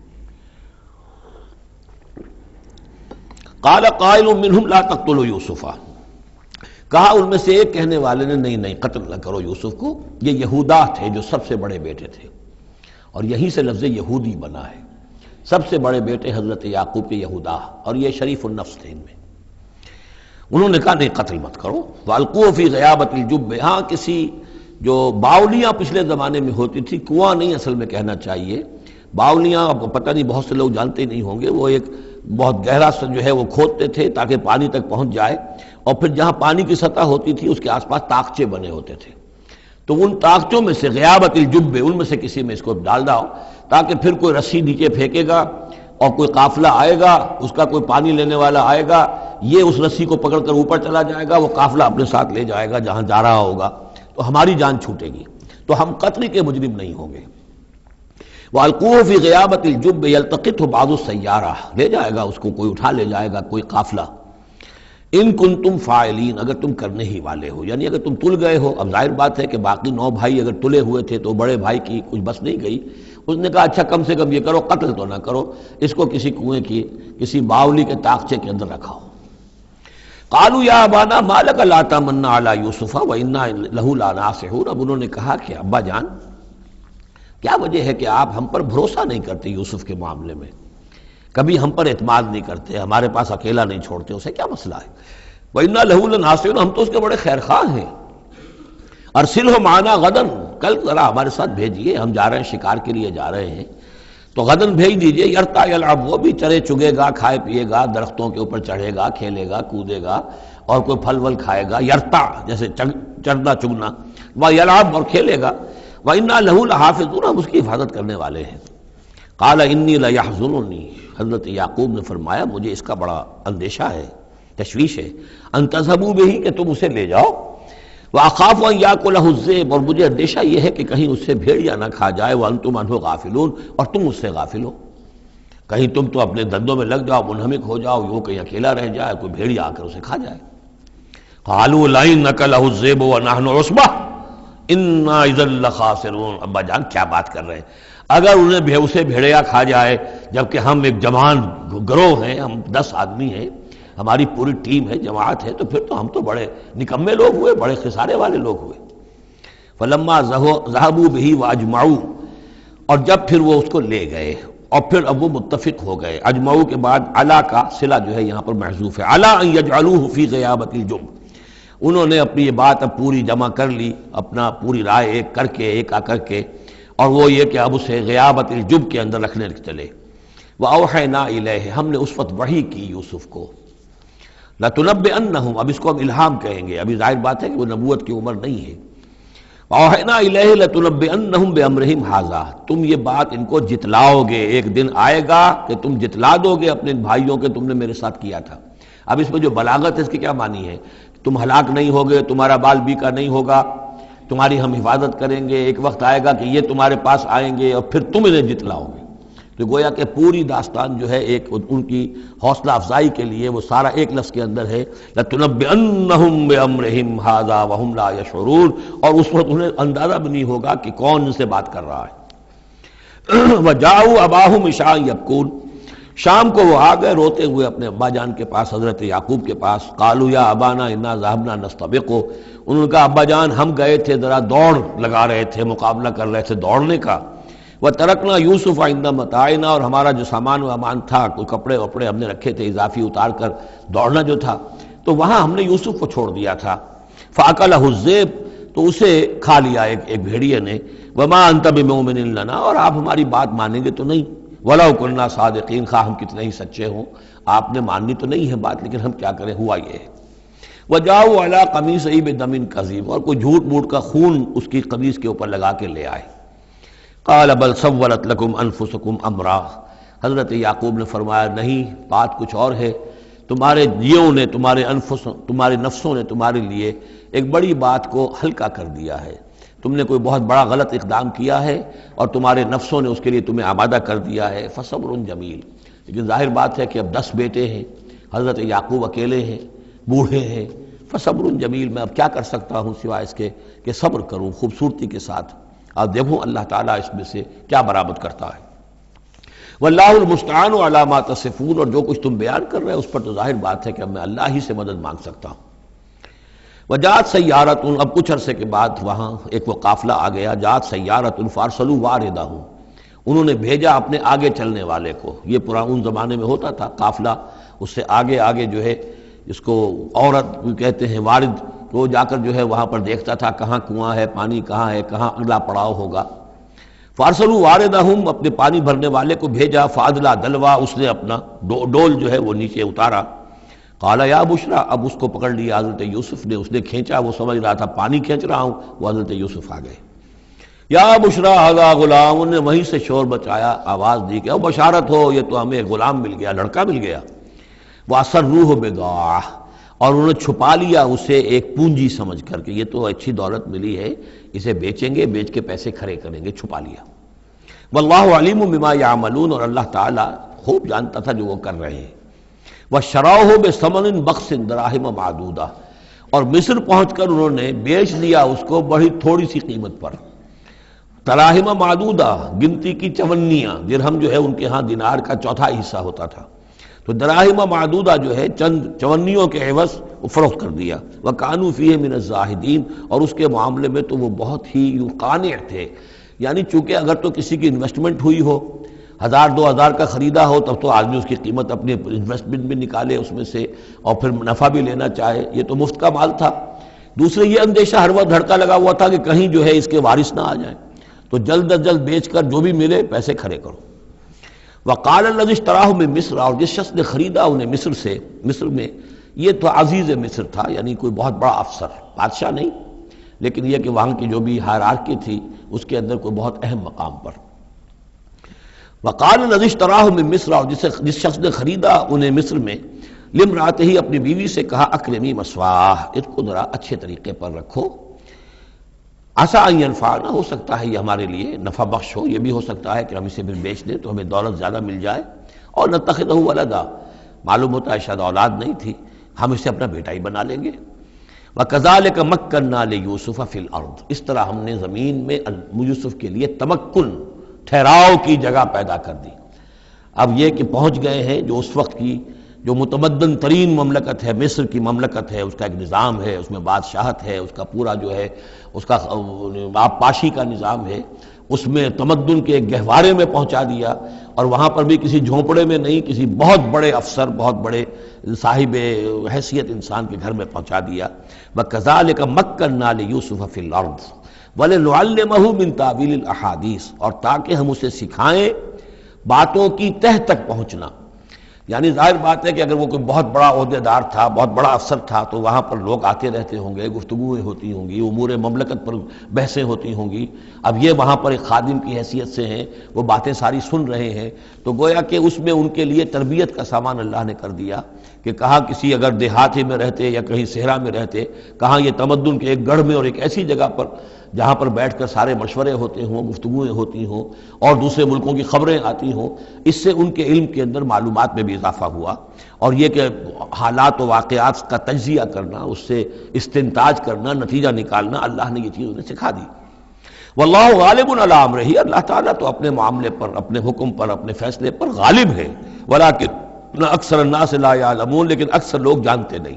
قال قائل منهم لا تقتلوا یوسف، کہا ان میں سے ایک کہنے والے نے نہیں نہیں قتل نہ کرو یوسف کو، یہ یہودا تھے جو سب سے بڑے بیٹے تھے، اور یہیں سے لفظ یہودی بنا ہے، سب سے بڑے بیٹے حضرت یعقوب کے یہودا، اور یہ شریف النفس تھے ان میں۔ انہوں نے کہا نہیں قتل مت کرو۔ وَأَلْقُوهُ فِي غَيَابَةِ الْجُبِّ، ہاں کسی جو باولیاں پچھلے زمانے میں ہوتی تھی، کنواں نہیں اصل میں کہنا چاہیے، باولیاں اب پتہ نہیں بہت سے لوگ جانتے نہیں ہوں گے، وہ ایک بہت گہرا سا جو ہے وہ کھودتے تھے تاکہ پانی تک پہنچ جائے، اور پھر جہاں پانی کی سطح ہوتی تھی اس کے آس پاس طاقچے بنے ہوتے تھے، تو ان طاقچوں میں سے غیابت الجب، ان میں سے کسی میں اس کو ڈال داؤ تاکہ پھر کوئی رسی نیچے پھینکے گا اور کوئی قافلہ آئے گا، اس کا کوئی پانی لینے والا آئے گا، یہ اس رسی کو پکڑ کر اوپر چلا جائے گا، وہ قافلہ اپنے ساتھ لے جائے گا جہاں جا رہا ہوگا، تو ہماری جان چھوٹے گی، تو ہم قتل کے مجرم نہیں ہوں گے۔ وَأَلْقُوهُ فِي غِيَابَةِ الْجُبِّ يَلْتَقِطْهُ بَعْضُ السَّيَّارَةِ، لے جائے گا اس کو، کوئی اٹھا لے جائے گا، کوئی قافلہ۔ ان کنتم فاعلین، اگر تم کرنے ہی والے ہو، یعنی اگر تم تل گئے ہو۔ اب ظاہر بات ہے کہ باقی 9 بھائی اگر تلے ہوئے تھے تو بڑے بھائی کی کچھ بس نہیں گئی، اس نے کہا اچھا کم سے کم یہ کرو قتل تو نہ کرو، اس کو کسی کنویں کی کسی باولی کے طاقچے کے اندر رکھاؤ۔ قالوا یا ابانا ما لک لا تمنا علی یوسف وانا لہ لناصحون، اب انہوں نے کہا کہ ابا جان کیا وجہ ہے کہ آپ ہم پر بھروسہ نہیں کرتے یوسف کے معاملے میں، کبھی ہم پر اعتماد نہیں کرتے، ہمارے پاس اکیلا نہیں چھوڑتے، اسے کیا مسئلہ ہے؟ وَإِنَّا لَهُ لَنَاصِحُونَ، ہم تو اس کے بڑے خیرخواہ ہیں۔ أَرْسِلْهُ مَعَنَا غَدًا، کل ذرا ہمارے ساتھ بھیجیے، ہم جا رہے ہیں شکار کے لیے جا رہے ہیں، تو غدن بھیج دیجئے۔ یرتا یلعب، وہ بھی چرے چگے گا، کھائے پیے گا، درختوں کے اوپر چڑھے گا، کھیلے گا، کودے گا، اور کوئی پھل ول کھائے گا، یرتا جیسے چرنا چگنا، وَيَلْعَبْ، اور کھیلے گا، وَإِنَّا لَهُ لَحَافِظُونَ، ہم اس کی حفاظت کرنے والے ہیں۔ قال انی لیحزننی، حضرت یعقوب نے فرمایا مجھے اس کا بڑا اندیشہ ہے، تشویش ہے، ان تذهبوا به، کہ تم اسے لے جاؤ، واخاف ان یاکلہ الذئب، اور مجھے اندیشہ یہ ہے کہ کہیں اس سے بھیڑیا نہ کھا جائے، وانتم عنہ غافلون، اور تم اس سے غافل ہو، کہیں تم تو اپنے دندوں میں لگ جاؤ، منہمک ہو جاؤ، وہ کہیں اکیلا رہ جائے، کوئی بھیڑیا آ کر اسے کھا جائے۔ قالوا لئن نکلہ الذئب ونحن عصبہ انا اذا لخاسرون، ابا جان کیا بات کر رہے ہیں، اگر انہیں اسے بھیڑیا کھا جائے جبکہ ہم ایک جوان گروہ ہیں، ہم 10 آدمی ہیں، ہماری پوری ٹیم ہے، جماعت ہے، تو پھر تو ہم تو بڑے نکمے لوگ ہوئے، بڑے خسارے والے لوگ ہوئے۔ فلما ذهبوا به واجمعوا، اور جب پھر وہ اس کو لے گئے اور پھر اب وہ متفق ہو گئے، اجمعوا کے بعد علا کا صلہ جو ہے یہاں پر محذوف ہے، علا ان یجعلوه فی غیابۃ الجب، انہوں نے اپنی یہ بات اب پوری جمع کر لی، اپنا پوری رائے ایک کر کے، ایک آ کر کے، اور وہ یہ کہ اب اسے غیابۃ الجب کے اندر رکھنے چلے۔ وَأَوْحَيْنَا إِلَيْهِ، ہم نے اس وقت وحی کی یوسف کو، لَتُنَبِّئَنَّهُمْ، اب اس کو ہم الہام کہیں گے، ابھی ظاہر بات ہے کہ وہ نبوت کی عمر نہیں ہے۔ وَأَوْحَيْنَا إِلَيْهِ لَتُنَبِّئَنَّهُمْ بِأَمْرِهِمْ هَٰذَا، تم یہ بات ان کو جتلاؤ گے، ایک دن آئے گا کہ تم جتلا دو گے اپنے بھائیوں کے تم نے میرے ساتھ کیا تھا۔ اب اس میں جو بلاغت ہے اس کی کیا معنی ہے؟ تم ہلاک نہیں ہوگے، تمہارا بال بیکا نہیں ہوگا، تمہاری ہم حفاظت کریں گے، ایک وقت آئے گا کہ یہ تمہارے پاس آئیں گے اور پھر تم انہیں جتلاؤ گے۔ تو گویا کہ پوری داستان جو ہے ایک ان کی حوصلہ افزائی کے لیے وہ سارا ایک لفظ کے اندر ہے، لَتُنَبِّئَنَّهُمْ بِأَمْرِهِمْ هَٰذَا وَهُمْ لَا يَشْعُرُونَ، اور اس وقت انہیں اندازہ بھی نہیں ہوگا کہ کون ان سے بات کر رہا ہے۔ وَجَاءُوا أَبَاهُمْ عِشَاءً يَبْكُونَ، شام کو وہ آ گئے روتے ہوئے اپنے ابا جان کے پاس، حضرت یعقوب کے پاس۔ قالوا یا ابانا انا ذهبنا نستبق، انہوں نے کہا ابا جان ہم گئے تھے ذرا دوڑ لگا رہے تھے، مقابلہ کر رہے تھے دوڑنے کا۔ وترکنا یوسف عند متاعنا، اور ہمارا جو سامان و امان تھا، کوئی کپڑے وپڑے ہم نے رکھے تھے اضافی اتار کر دوڑنا جو تھا، تو وہاں ہم نے یوسف کو چھوڑ دیا تھا۔ فاکلہ الذئب، تو اسے کھا لیا ایک بھیڑیے نے۔ وما انت بمؤمن لنا، اور آپ ہماری بات مانیں گے تو نہیں۔ وَلَوْ كُنَّا صَادِقِينَ، خواہ ہم کتنے ہی سچے ہوں، آپ نے ماننی تو نہیں ہے بات، لیکن ہم کیا کریں، ہوا یہ ہے۔ وَجَاءُوا عَلَىٰ قَمِيصِهِ بِدَمٍ كَذِيبٍ، اور کوئی جھوٹ موٹ کا خون اس کی قمیص کے اوپر لگا کے لے آئے۔ قَالَ بَلْ سَوَّلَتْ لَكُمْ أَنفُسُكُمْ أَمْرًا، حضرت یعقوب نے فرمایا نہیں، بات کچھ اور ہے، تمہارے جیوں نے، تمہارے نفسوں نے تمہارے لیے ایک بڑی بات کو ہلکا کر دیا ہے. تم نے کوئی بہت بڑا غلط اقدام کیا ہے اور تمہارے نفسوں نے اس کے لیے تمہیں آمادہ کر دیا ہے. فصبر جمیل. لیکن ظاہر بات ہے کہ اب 10 بیٹے ہیں، حضرت یعقوب اکیلے ہیں، بوڑھے ہیں. فصبر جمیل، میں اب کیا کر سکتا ہوں سوائے اس کے کہ صبر کروں خوبصورتی کے ساتھ. اب دیکھوں اللہ تعالیٰ اس میں سے کیا برآمد کرتا ہے. واللہ المستعان علی ما تصفون، اور جو کچھ تم بیان کر رہے ہیں اس پر تو ظاہر بات ہے کہ اب میں اللہ ہی سے مدد مانگ سکتا ہوں. وجات سیارت، اب کچھ عرصے کے بعد وہاں ایک وہ قافلہ آ گیا. جات سیارت فارسلوا واردہم، انہوں نے بھیجا اپنے آگے چلنے والے کو. یہ ان زمانے میں ہوتا تھا قافلہ، اس سے آگے آگے جو ہے اس کو عورت کہتے ہیں وارد، وہ جا کر جو ہے وہاں پر دیکھتا تھا کہاں کنواں ہے، پانی کہاں ہے، کہاں اگلا پڑاؤ ہوگا. فارسلوا واردہم، اپنے پانی بھرنے والے کو بھیجا. فادلا دلوا، اس نے اپنا ڈول جو ہے وہ نیچے اتارا. قال یا بشرا، اب اس کو پکڑ لیا حضرت یوسف نے. اس نے کھینچا، وہ سمجھ رہا تھا پانی کھینچ رہا ہوں، وہ حضرت یوسف آ گئے. یا بشرا ھذا غلام، انہوں نے وہیں سے شور بچایا، آواز دی کہ او بشارت ہو، یہ تو ہمیں غلام مل گیا، لڑکا مل گیا. واسروہ بضاعہ، اور انہوں نے چھپا لیا اسے ایک پونجی سمجھ کر کہ یہ تو اچھی دولت ملی ہے، اسے بیچیں گے، بیچ کے پیسے کھڑے کریں گے. چھپا لیا. واللہ علیم بما یعملون، اور اللہ تعالیٰ خوب جانتا تھا جو وہ کر رہے ہیں. وَشَرَوْهُ بِثَمَنٍ بَخْسٍ دَرَاهِمَ مَعْدُودَةٍ، اور مصر پہنچ کر انہوں نے بیچ دیا اس کو بڑی تھوڑی سی قیمت پر. دراہم معدودہ، گنتی کی چونیاں. درہم جو ہے ان کے ہاں دینار کا چوتھا حصہ ہوتا تھا، تو دراہم معدودہ جو ہے چند چونیوں کے عوض وہ فروخت کر دیا. وَكَانُوا فِيهِ مِنَ الزَّاهِدِينَ، اور اس کے معاملے میں تو وہ بہت ہی قانع تھے. یعنی چونکہ اگر تو کسی کی انویسٹمنٹ ہوئی ہو، 1000-2000 کا خریدا ہو، تب تو آدمی اس کی قیمت اپنی انویسٹمنٹ بھی نکالے اس میں سے اور پھر نفع بھی لینا چاہے. یہ تو مفت کا مال تھا. دوسرے یہ اندیشہ ہر وقت دھڑکا لگا ہوا تھا کہ کہیں جو ہے اس کے وارث نہ آ جائیں، تو جلد از جلد بیچ کر جو بھی ملے پیسے کھڑے کرو. وقال الذی اشتراہ من مصر، اور جس شخص نے خریدا انہیں مصر سے، مصر میں یہ تو عزیز مصر تھا، یعنی کوئی بہت بڑا افسر، بادشاہ نہیں، لیکن یہ کہ وہاں کی جو بھی ہائرارکی تھی اس کے اندر کوئی بہت اہم مقام پر. وقال الذی اشتراہ من مصر، اور جس شخص نے خریدا انہیں مصر میں، لامرأتہ، اپنی بیوی سے کہا اکرمی مثواہ، اس کو ذرا اچھے طریقے پر رکھو. عسیٰ ان ینفعنا، ہو سکتا ہے یہ ہمارے لیے نفع بخش ہو، یہ بھی ہو سکتا ہے کہ ہم اسے پھر بیچ دیں تو ہمیں دولت زیادہ مل جائے. اور نتخذہ ولدا، معلوم ہوتا ہے شاید اولاد نہیں تھی، ہم اسے اپنا بیٹا ہی بنا لیں گے. وَكَذَلِكَ مَكَّنَّا لِيُوسُفَ فِي الْأَرْضِ، اس طرح ہم نے زمین میں یوسف کے لیے تمکن، ٹھہراؤ کی جگہ پیدا کر دی. اب یہ کہ پہنچ گئے ہیں جو اس وقت کی جو متمدن ترین مملکت ہے، مصر کی مملکت ہے، اس کا ایک نظام ہے، اس میں بادشاہت ہے، اس کا پورا جو ہے اس کا آبپاشی کا نظام ہے، اس میں تمدن کے ایک گہوارے میں پہنچا دیا. اور وہاں پر بھی کسی جھونپڑے میں نہیں، کسی بہت بڑے افسر، بہت بڑے صاحب حیثیت انسان کے گھر میں پہنچا دیا. وَكَذَلِكَ مَكَّنَّا لِيُوسُفَ فِي الْأَرْضِ وَلِنُعَلِّمَهُ مِن تَأْوِيلِ الْأَحَادِيثِ، اور تاکہ ہم اسے سکھائیں باتوں کی تہ تک پہنچنا. یعنی ظاہر بات ہے کہ اگر وہ کوئی بہت بڑا عہدے دار تھا، بہت بڑا افسر تھا، تو وہاں پر لوگ آتے رہتے ہوں گے، گفتگویں ہوتی ہوں گی، امور مملکت پر بحثیں ہوتی ہوں گی. اب یہ وہاں پر ایک خادم کی حیثیت سے ہیں، وہ باتیں ساری سن رہے ہیں، تو گویا کہ اس میں ان کے لیے تربیت کا سامان اللہ نے کر دیا کہ کہاں کسی اگر دیہاتی میں رہتے یا کہیں صحرا میں رہتے، کہاں یہ تمدن کے ایک گڑھ میں اور ایک ایسی جگہ پر جہاں پر بیٹھ کر سارے مشورے ہوتے ہوں، گفتگویں ہوتی ہوں اور دوسرے ملکوں کی خبریں آتی ہوں. اس سے ان کے علم کے اندر معلومات میں بھی اضافہ ہوا. اور یہ کہ حالات و واقعات کا تجزیہ کرنا، اس سے استنتاج کرنا، نتیجہ نکالنا، اللہ نے یہ چیز انہیں سکھا دی. واللہ غالب علی امرہ، اللہ تعالیٰ تو اپنے معاملے پر، اپنے حکم پر، اپنے فیصلے پر غالب ہے. ولکن اکثر الناس لا یعلمون، لیکن اکثر لوگ جانتے نہیں.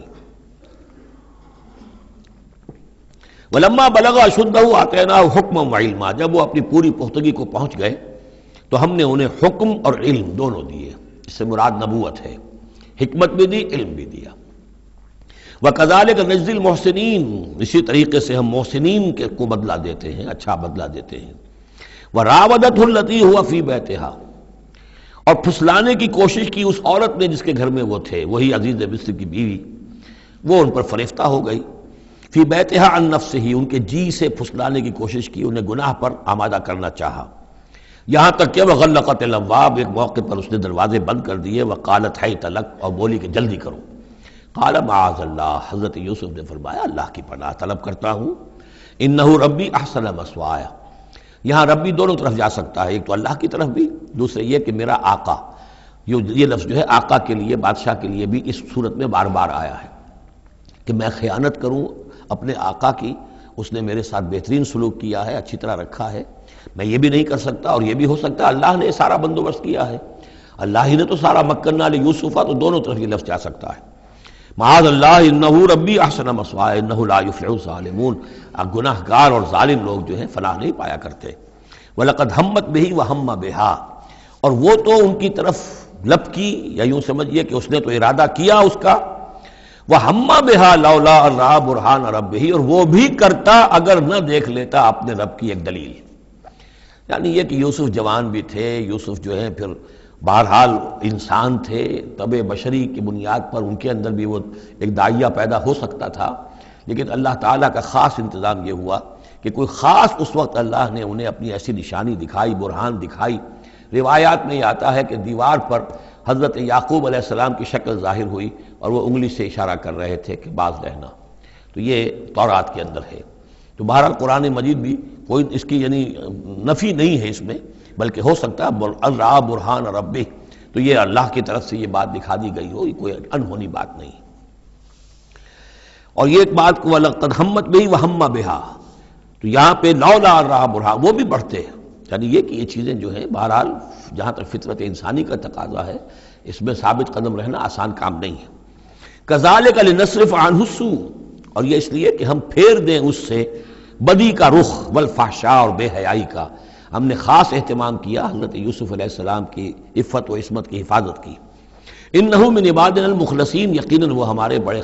ولما بلغ اشدہ آتیناہ حکما وعلما، جب وہ اپنی پوری پختگی کو پہنچ گئے تو ہم نے انہیں حکم اور علم دونوں دیے. اس سے مراد نبوت ہے، حکمت بھی دی، علم بھی دیا. وَكَذَلِكَ نَجْزِي الْمُحْسِنِينَ، اسی طریقے سے ہم محسنین کو بدلہ دیتے ہیں، اچھا بدلہ دیتے ہیں. وَرَاوَدَتْهُ الَّتِي هُوَ فِي بَيْتِهَا، اور پھسلانے کی کوشش کی اس عورت نے جس کے گھر میں وہ تھے، وہی عزیز مصر کی بیوی، وہ ان پر فریفتہ ہو گئی. فی بیتہا عن نفسہ، ان کے جی سے پھسلانے کی کوشش کی، انہیں گناہ پر آمادہ کرنا چاہا. یہاں تک کہ وغلقت الابواب، ایک موقع پر اس نے دروازے بند کر دیے، وقالت حیت لک، اور بولی کہ جلدی کرو۔ قال معاذ اللہ، حضرت یوسف نے فرمایا اللہ کی پناہ طلب کرتا ہوں، انہ ربی احسن مثوایا، یہاں ربی دونوں طرف جا سکتا ہے، ایک تو اللہ کی طرف بھی، دوسرے یہ کہ میرا آقا، یہ لفظ جو ہے آقا کے لیے، بادشاہ کے لیے بھی اس صورت میں بار بار آیا ہے کہ میں خیانت کروں اپنے آقا کی، اس نے میرے ساتھ بہترین سلوک کیا ہے، اچھی طرح رکھا ہے، میں یہ بھی نہیں کر سکتا، اور یہ بھی ہو سکتا ہے اللہ نے سارا بندوبست کیا ہے، اللہ ہی نے تو سارا مکننا لیوسف، تو دونوں طرف یہ لفظ جا سکتا ہے۔ معاذ اللہ انہ ربی احسن مثوایا انہ لا یفلح الظالمون، گناہ گار اور ظالم لوگ جو ہیں فلاح نہیں پایا کرتے۔ وَلَقَدْ هَمَّتْ بِهِ وَهَمَّ بِهَا، اور وہ تو ان کی طرف لپکی، یا یوں سمجھیے کہ اس نے تو ارادہ کیا اس کا، وَهَمَّ بِهَا لَوْلَا أَن رَأَىٰ بُرْهَانَ رَبِّهِ، اور وہ بھی کرتا اگر نہ دیکھ لیتا اپنے رب کی ایک دلیل۔ یعنی یہ کہ یوسف جوان بھی تھے، یوسف جو ہیں پھر بہرحال انسان تھے، طبع بشری کی بنیاد پر ان کے اندر بھی وہ ایک داعیہ پیدا ہو سکتا تھا، لیکن اللہ تعالیٰ کا خاص انتظام یہ ہوا کہ کوئی خاص اس وقت اللہ نے انہیں اپنی ایسی نشانی دکھائی، برہان دکھائی۔ روایات میں یہ آتا ہے کہ دیوار پر حضرت یعقوب علیہ السلام کی شکل ظاہر ہوئی اور وہ انگلی سے اشارہ کر رہے تھے کہ باز رہنا، تو یہ تورات کے اندر ہے۔ تو بہرحال قرآن مجید بھی کوئی اس کی یعنی نفی نہیں ہے اس میں، بلکہ ہو سکتا ہے الرا برہان ربہ، تو یہ اللہ کی طرف سے یہ بات دکھا دی گئی ہو، یہ کوئی انہونی بات نہیں۔ اور یہ ایک بات کو وَلَقَدْ هَمَّتْ بِهِ وَهَمَّ بِهَا، تو یہاں پہ لولا الرا برہان، وہ بھی بڑھتے ہیں، یعنی یہ کہ یہ چیزیں جو ہیں بہرحال جہاں تک فطرت انسانی کا تقاضا ہے اس میں ثابت قدم رہنا آسان کام نہیں ہے۔ كَذَلِكَ لِنَصْرِفَ عَنْهُ السُّوءَ، اور یہ اس لیے کہ ہم پھیر دیں اس سے بدی کا رخ، والفحشاء، اور بے حیائی کا، ہم نے خاص اہتمام کیا حضرت یوسف علیہ السلام کی عفت و عصمت کی حفاظت کی۔ انہ من عبادنا المخلصین، یقیناً وہ ہمارے بڑے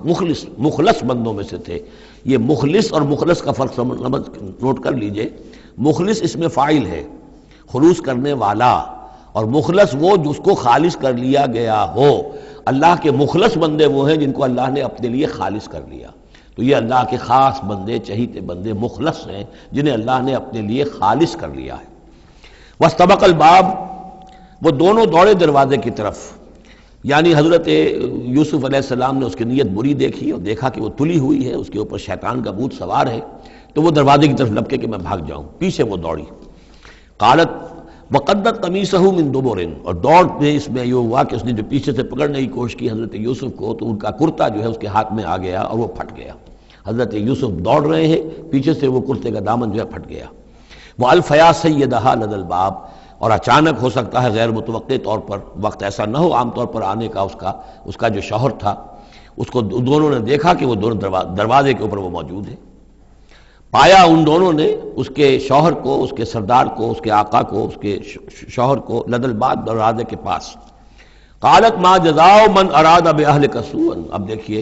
مخلص بندوں میں سے تھے۔ یہ مخلص اور مخلص کا فرق نوٹ کر لیجئے، مخلص اس میں فاعل ہے، خلوص کرنے والا، اور مخلص وہ جس کو خالص کر لیا گیا ہو۔ اللہ کے مخلص بندے وہ ہیں جن کو اللہ نے اپنے لیے خالص کر لیا، تو یہ اللہ کے خاص بندے، چہیتے بندے مخلص ہیں جنہیں اللہ نے اپنے لیے خالص کر لیا ہے۔ واستبق الباب، وہ دونوں دوڑے دروازے کی طرف، یعنی حضرت یوسف علیہ السلام نے اس کی نیت بری دیکھی اور دیکھا کہ وہ تلی ہوئی ہے، اس کے اوپر شیطان کا بھوت سوار ہے، تو وہ دروازے کی طرف لپکے کہ میں بھاگ جاؤں، پیچھے وہ دوڑی۔ قالت وقدت قمیصہ من دبر، اور دوڑ میں اس میں یہ ہوا کہ اس نے جو پیچھے سے پکڑنے کی کوشش کی حضرت یوسف کو، تو ان کا کرتا جو ہے اس کے ہاتھ میں آ گیا اور وہ پھٹ گیا۔ حضرت یوسف دوڑ رہے ہیں، پیچھے سے وہ کرتے کا دامن جو ہے پھٹ گیا۔ وَأَلْفَيَا سَيِّدَهَا لَدَى الْبَابِ، اور اچانک ہو سکتا ہے غیر متوقع طور پر، وقت ایسا نہ ہو عام طور پر آنے کا، اس کا جو شوہر تھا، اس کو دونوں نے دیکھا کہ وہ دونوں دروازے کے اوپر وہ موجود ہے۔ پایا ان دونوں نے اس کے شوہر کو، اس کے سردار کو، اس کے آقا کو، اس کے شوہر کو لدى الباب، دروازے کے پاس۔ قالت ما جزاء من اراد باهلك سوءا، اب دیکھیے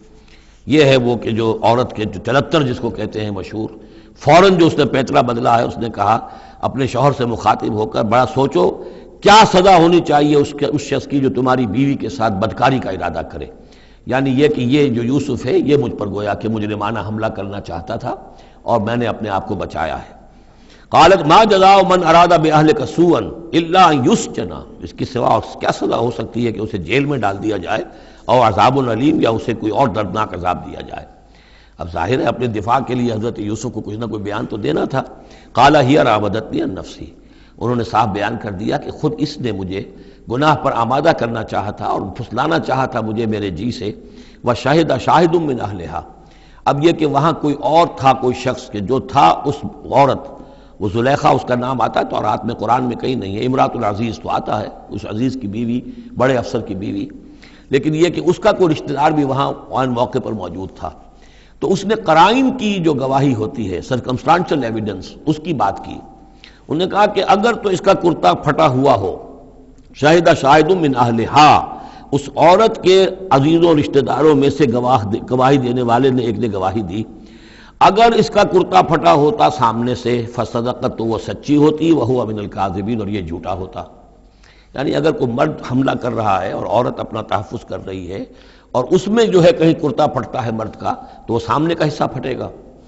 یہ ہے وہ کہ جو عورت کے جو چلتر جس کو کہتے ہیں مشہور، فوراً جو اس نے پیترا بدلا ہے، اس نے کہا اپنے شوہر سے مخاطب ہو کر، بڑا سوچو کیا سزا ہونی چاہیے اس شخص کی جو تمہاری بیوی کے ساتھ بدکاری کا ارادہ کرے، یعنی یہ کہ یہ جو یوسف ہے یہ مجھ پر گویا کہ مجرمانہ حملہ کرنا چاہتا تھا اور میں نے اپنے آپ کو بچایا ہے۔ قالت ما جزاء من اراد باهلك سوءا الا ان يسجن، اس کی سوا کیا سزا ہو سکتی ہے کہ اسے جیل میں ڈال دیا جائے، اور عذاب العلیم، یا اسے کوئی اور دردناک عذاب دیا جائے۔ اب ظاہر ہے اپنے دفاع کے لیے حضرت یوسف کو کچھ نہ کوئی بیان تو دینا تھا۔ قال هي راودتني عن نفسي، انہوں نے صاف بیان کر دیا کہ خود اس نے مجھے گناہ پر آمادہ کرنا چاہا تھا اور پھسلانا چاہا تھا مجھے میرے جی سے۔ وشهد شاهد من اهلها، اب یہ کہ وہاں کوئی اور تھا، کوئی شخص کہ جو تھا اس عورت، وہ زلیخا اس کا نام آتا ہے تو رات میں قرآن میں کہیں نہیں ہے، امرات العزیز تو آتا ہے، اس عزیز کی بیوی، بڑے افسر کی بیوی، لیکن یہ کہ اس کا کوئی رشتہ دار بھی وہاں آن موقع پر موجود تھا، تو اس نے قرائن کی جو گواہی ہوتی ہے، سرکمسٹانشل ایویڈنس، اس کی بات کی۔ انہوں نے کہا کہ اگر تو اس کا کرتا پھٹا ہوا ہو، شاہد شاہد من اہلہا، اس عورت کے عزیزوں رشتہ داروں میں سے گواہی دینے والے نے ایک نے گواہی دی، اگر اس کا کرتا پھٹا ہوتا سامنے سے، فصدقت، تو وہ سچی ہوتی، وہو من الکاذبین، اور یہ جھوٹا ہوتا۔ یعنی اگر کوئی مرد حملہ کر رہا ہے اور عورت اپنا تحفظ کر رہی ہے، اور اس میں جو ہے کہیں کرتا پھٹتا ہے مرد کا، تو وہ سامنے کا حصہ پھٹے گا۔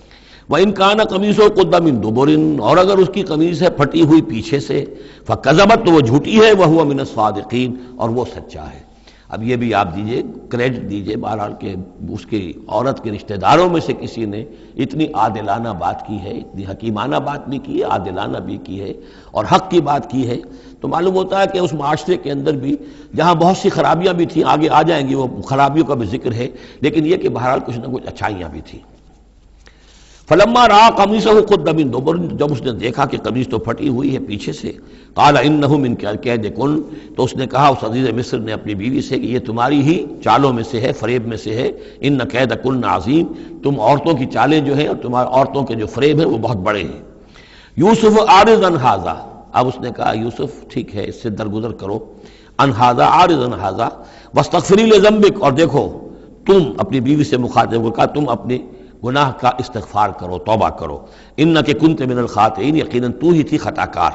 وَإِنْ كَانَ قَمِيصُهُ قُدَّ مِن دُبُرٍ، اور اگر اس کی قمیص ہے پھٹی ہوئی پیچھے سے، فَكَذَبَتْ، تو وہ جھوٹی ہے، وَهُوَ مِنَ الصَّادِقِينَ، اور وہ سچا ہے۔ اب یہ بھی آپ دیجئے، کریڈٹ دیجئے بہرحال کہ اس کی عورت کے رشتہ داروں میں سے کسی نے اتنی عادلانہ بات کی ہے، اتنی حکیمانہ بات بھی کی ہے، عادلانہ بھی کی ہے اور حق کی بات کی ہے، تو معلوم ہوتا ہے کہ اس معاشرے کے اندر بھی جہاں بہت سی خرابیاں بھی تھیں، آگے آ جائیں گی وہ خرابیوں کا بھی ذکر ہے، لیکن یہ کہ بہرحال کچھ نہ کچھ اچھائیاں بھی تھیں۔ فلما رأى قميصه قد من دبر، جب اس نے دیکھا کہ قمیص تو پھٹی ہوئی ہے پیچھے سے، قال انه من کید کن، تو اس نے کہا اس عزیز مصر نے اپنی بیوی سے کہ یہ تمہاری ہی چالوں میں سے ہے، فریب میں سے ہے، ان کید کن عظیم، تم عورتوں کی چالیں جو ہیں اور تمہاری عورتوں کے جو فریب ہیں وہ بہت بڑے ہیں۔ یوسف اعرض عن ھذا، اب اس نے کہا یوسف ٹھیک ہے اس سے درگزر کرو، عن ھذا، اعرض عن ھذا واستغفری لذنبک، اور دیکھو تم اپنی بیوی سے مخاطب کو کہا تم اپنی گناہ کا استغفار کرو، توبہ کرو، انک کنت من الخاطئین، یقیناً تو ہی تھی خطا کار۔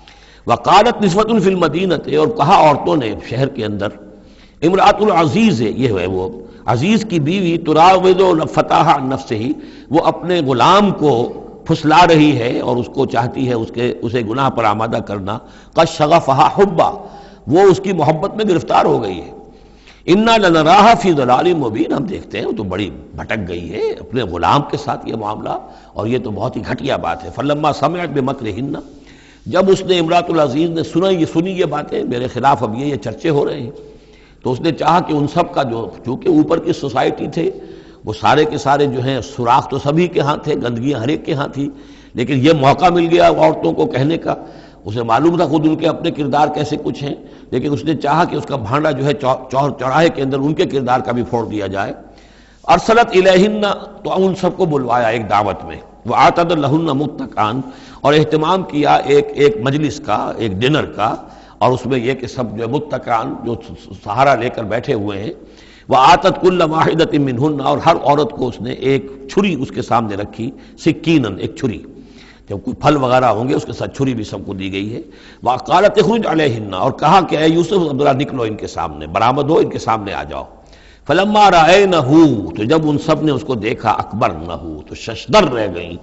وقالت نسوۃ فی المدینہ، اور کہا عورتوں نے شہر کے اندر، امرأۃ العزیز ہے، یہ ہے وہ عزیز کی بیوی، تراود فتاح عن نفسہ، وہ اپنے غلام کو پھسلا رہی ہے اور اس کو چاہتی ہے اسے گناہ پر آمادہ کرنا، قد شغفہا حبا، وہ اس کی محبت میں گرفتار ہو گئی ہے، انا لنراھا فی ضلال مبین، ہم دیکھتے ہیں وہ تو بڑی بھٹک گئی ہے اپنے غلام کے ساتھ یہ معاملہ، اور یہ تو بہت ہی گھٹیا بات ہے۔ فلما سمعت بمکرہن، جب اس نے امرأۃ العزیز نے سنی یہ باتیں میرے خلاف اب یہ چرچے ہو رہے ہیں، تو اس نے چاہا کہ ان سب کا جو چونکہ اوپر کی سوسائٹی تھے وہ سارے کے سارے جو ہیں سوراخ تو سبھی کے ہاں تھے، گندگیاں ہر ایک کے ہاں تھی، لیکن یہ موقع مل گیا عورتوں کو کہنے کا، اسے معلوم تھا خود ان کے اپنے کردار کیسے کچھ ہیں، لیکن اس نے چاہا کہ اس کا بھانڈا جو ہے چوراہے کے اندر ان کے کردار کا بھی پھوڑ دیا جائے۔ ارسلت الیہن، تو ان سب کو بلوایا ایک دعوت میں، وآتت لہن متکئان، اور اہتمام کیا ایک مجلس کا، ایک ڈنر کا، اور اس میں یہ کہ سب جو متکئان جو سہارا لے کر بیٹھے ہوئے ہیں، وآتت کل واحدۃ منہن، اور ہر عورت کو اس نے ایک چھری اس کے سامنے رکھی، سکینن، ایک چھری، جب کوئی پھل وغیرہ ہوں گے اس کے ساتھ چھری بھی سب کو دی گئی ہے۔ وقالت اخرج علیہن، اور کہا کہ اے یوسف عبداللہ نکلو ان کے سامنے، برآمد ہو ان کے سامنے آ جاؤ۔ فلما رأینہ، تو جب ان سب نے اس کو دیکھا، اکبرنہ، تو ششدر رہ گئیں،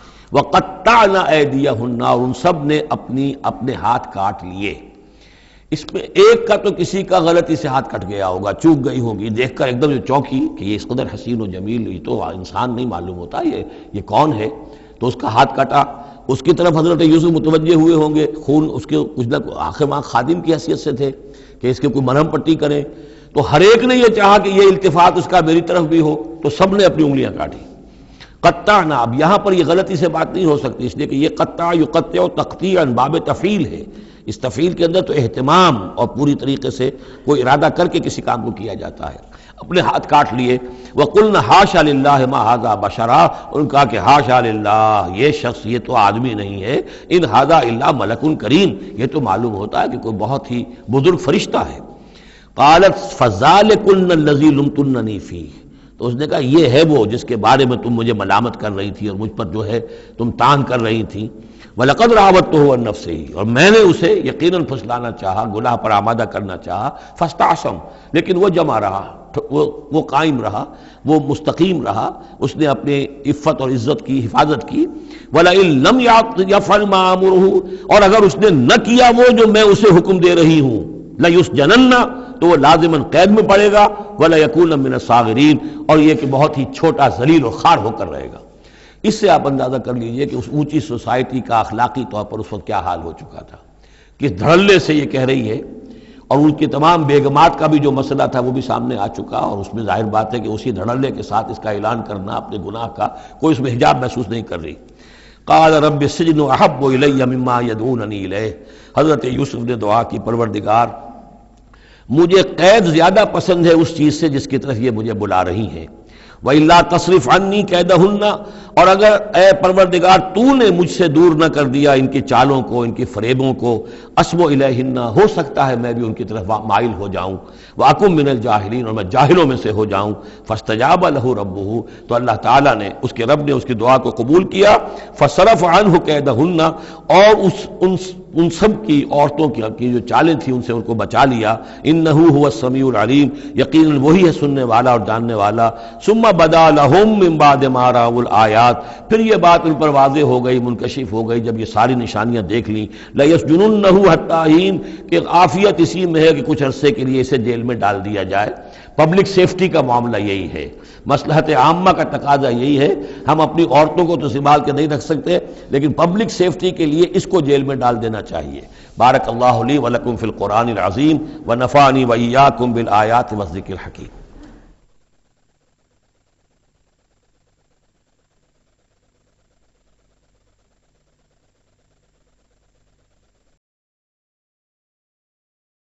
وقطعن ایدیہن، اور ان سب نے اپنے ہاتھ کاٹ لیے۔ اس میں ایک کا تو کسی کا غلطی سے ہاتھ کٹ گیا ہوگا، چوک گئی ہوگی، دیکھ کر ایک دم جو چونکی کہ یہ اس قدر حسین و جمیل، یہ تو انسان نہیں معلوم ہوتا یہ کون ہے، تو اس کا ہاتھ کٹا۔ اس کی طرف حضرت یوسف متوجہ ہوئے ہوں گے، خون اس کے کچھ نہ آخر ماں خادم کی حیثیت سے تھے کہ اس کے کوئی مرہم پٹی کریں، تو ہر ایک نے یہ چاہا کہ یہ التفات اس کا میری طرف بھی ہو، تو سب نے اپنی انگلیاں کاٹی۔ قطعنا، اب یہاں پر یہ غلطی سے بات نہیں ہو سکتی، اس لیے کہ یہ قطع یقطع تقطیعا باب تفعیل ہے، اس تفعیل کے اندر تو اہتمام اور پوری طریقے سے کوئی ارادہ کر کے کسی کام کو کیا جاتا ہے۔ اپنے ہاتھ کاٹ لیے، وَقُلْنَا حَاشَا لِلَّهِ مَا هَذَا بَشَرًا، اور ان کہا کہ حاشا للہ، یہ شخص یہ تو آدمی نہیں ہے، ان هَذَا إِلَّا مَلَكٌ کریم، یہ تو معلوم ہوتا ہے کہ کوئی بہت ہی بزرگ فرشتہ ہے۔ قالت فَذَلِكُنَّ الَّذِي لُمْتُنَّنِي فِيهِ، تو اس نے کہا یہ ہے وہ جس کے بارے میں تم مجھے ملامت کر رہی تھی اور مجھ پر جو ہے تم تان کر رہی تھی، وَلَقَدْ رَاوَدتُّهُ عَن نَفْسِهِ، اور میں نے اسے یقیناً پھسلانا چاہا، گناہ پر آمادہ کرنا چاہا، فاستعصم، لیکن وہ جمع رہا، وہ قائم رہا، وہ مستقیم رہا، اس نے اپنے عفت اور عزت کی حفاظت کی۔ وَلَئِن لَمْ يَفْعَلْ مَا آمُرُهُ، اور اگر اس نے نہ کیا وہ جو میں اسے حکم دے رہی ہوں، لَيُسْجَنَنَّ، تو وہ لازماً قید میں پڑے گا، وَلَيَكُونَ مِنَ الصَّاغِرِينَ، اور یہ کہ بہت ہی چھوٹا ذلیل اور خوار ہو کر رہے گا۔ اس سے آپ اندازہ کر لیجئے کہ اس اونچی سوسائٹی کا اخلاقی طور پر اس وقت کیا حال ہو چکا تھا، کس دھڑلے سے یہ کہہ رہی ہے، اور ان کی تمام بیگمات کا بھی جو مسئلہ تھا وہ بھی سامنے آ چکا، اور اس میں ظاہر بات ہے کہ اسی دھڑلے کے ساتھ اس کا اعلان کرنا اپنے گناہ کا، کوئی اس میں حجاب محسوس نہیں کر رہی۔ قال رب السجن احب الی مما یدعوننی الیہ، حضرت یوسف نے دعا کی پروردگار مجھے قید زیادہ پسند ہے اس چیز سے جس کی طرف یہ مجھے بلا رہی ہیں، وَإِلَّا تَصْرِفْ عَنِّي كَيْدَهُنَّ، اور اگر اے پروردگار تو نے مجھ سے دور نہ کر دیا ان کی چالوں کو، ان کی فریبوں کو، أَصْبُ إِلَيْهِنَّ، ہو سکتا ہے میں بھی ان کی طرف مائل ہو جاؤں، وَأَكُن مِّنَ الْجَاهِلِينَ، اور میں جاہلوں میں سے ہو جاؤں۔ فَاسْتَجَابَ لَهُ رَبُّهُ، تو اللہ تعالیٰ نے اس کے رب نے اس کی دعا کو قبول کیا، فَصَرَفَ عَنْهُ كَيْدَهُنَّ، اور ان سب کی عورتوں کی جو چالیں تھیں ان سے ان کو بچا لیا۔ انہ هو السمیع العلیم، یقیناً وہی ہے سننے والا اور جاننے والا۔ ثم بدا لهم من بعد ما رأوا الآیات، پھر یہ بات ان پر واضح ہو گئی، منکشف ہو گئی جب یہ ساری نشانیاں دیکھ لیں۔ لَيَسْجُنُنَّهُ حَتَّىٰ حِينٍ، کہ عافیت اسی میں ہے کہ کچھ عرصے کے لیے اسے جیل میں ڈال دیا جائے۔ پبلک سیفٹی کا معاملہ یہی ہے، مصلحت عامہ کا تقاضا یہی ہے۔ ہم اپنی عورتوں کو تو سنبھال کے نہیں رکھ سکتے، لیکن پبلک سیفٹی کے لیے اس کو جیل میں ڈال دینا چاہیے۔ بارک اللہ لی ولکم فی القرآن العظیم ونفعنی وإیاکم بالآیات والذکر الحکیم۔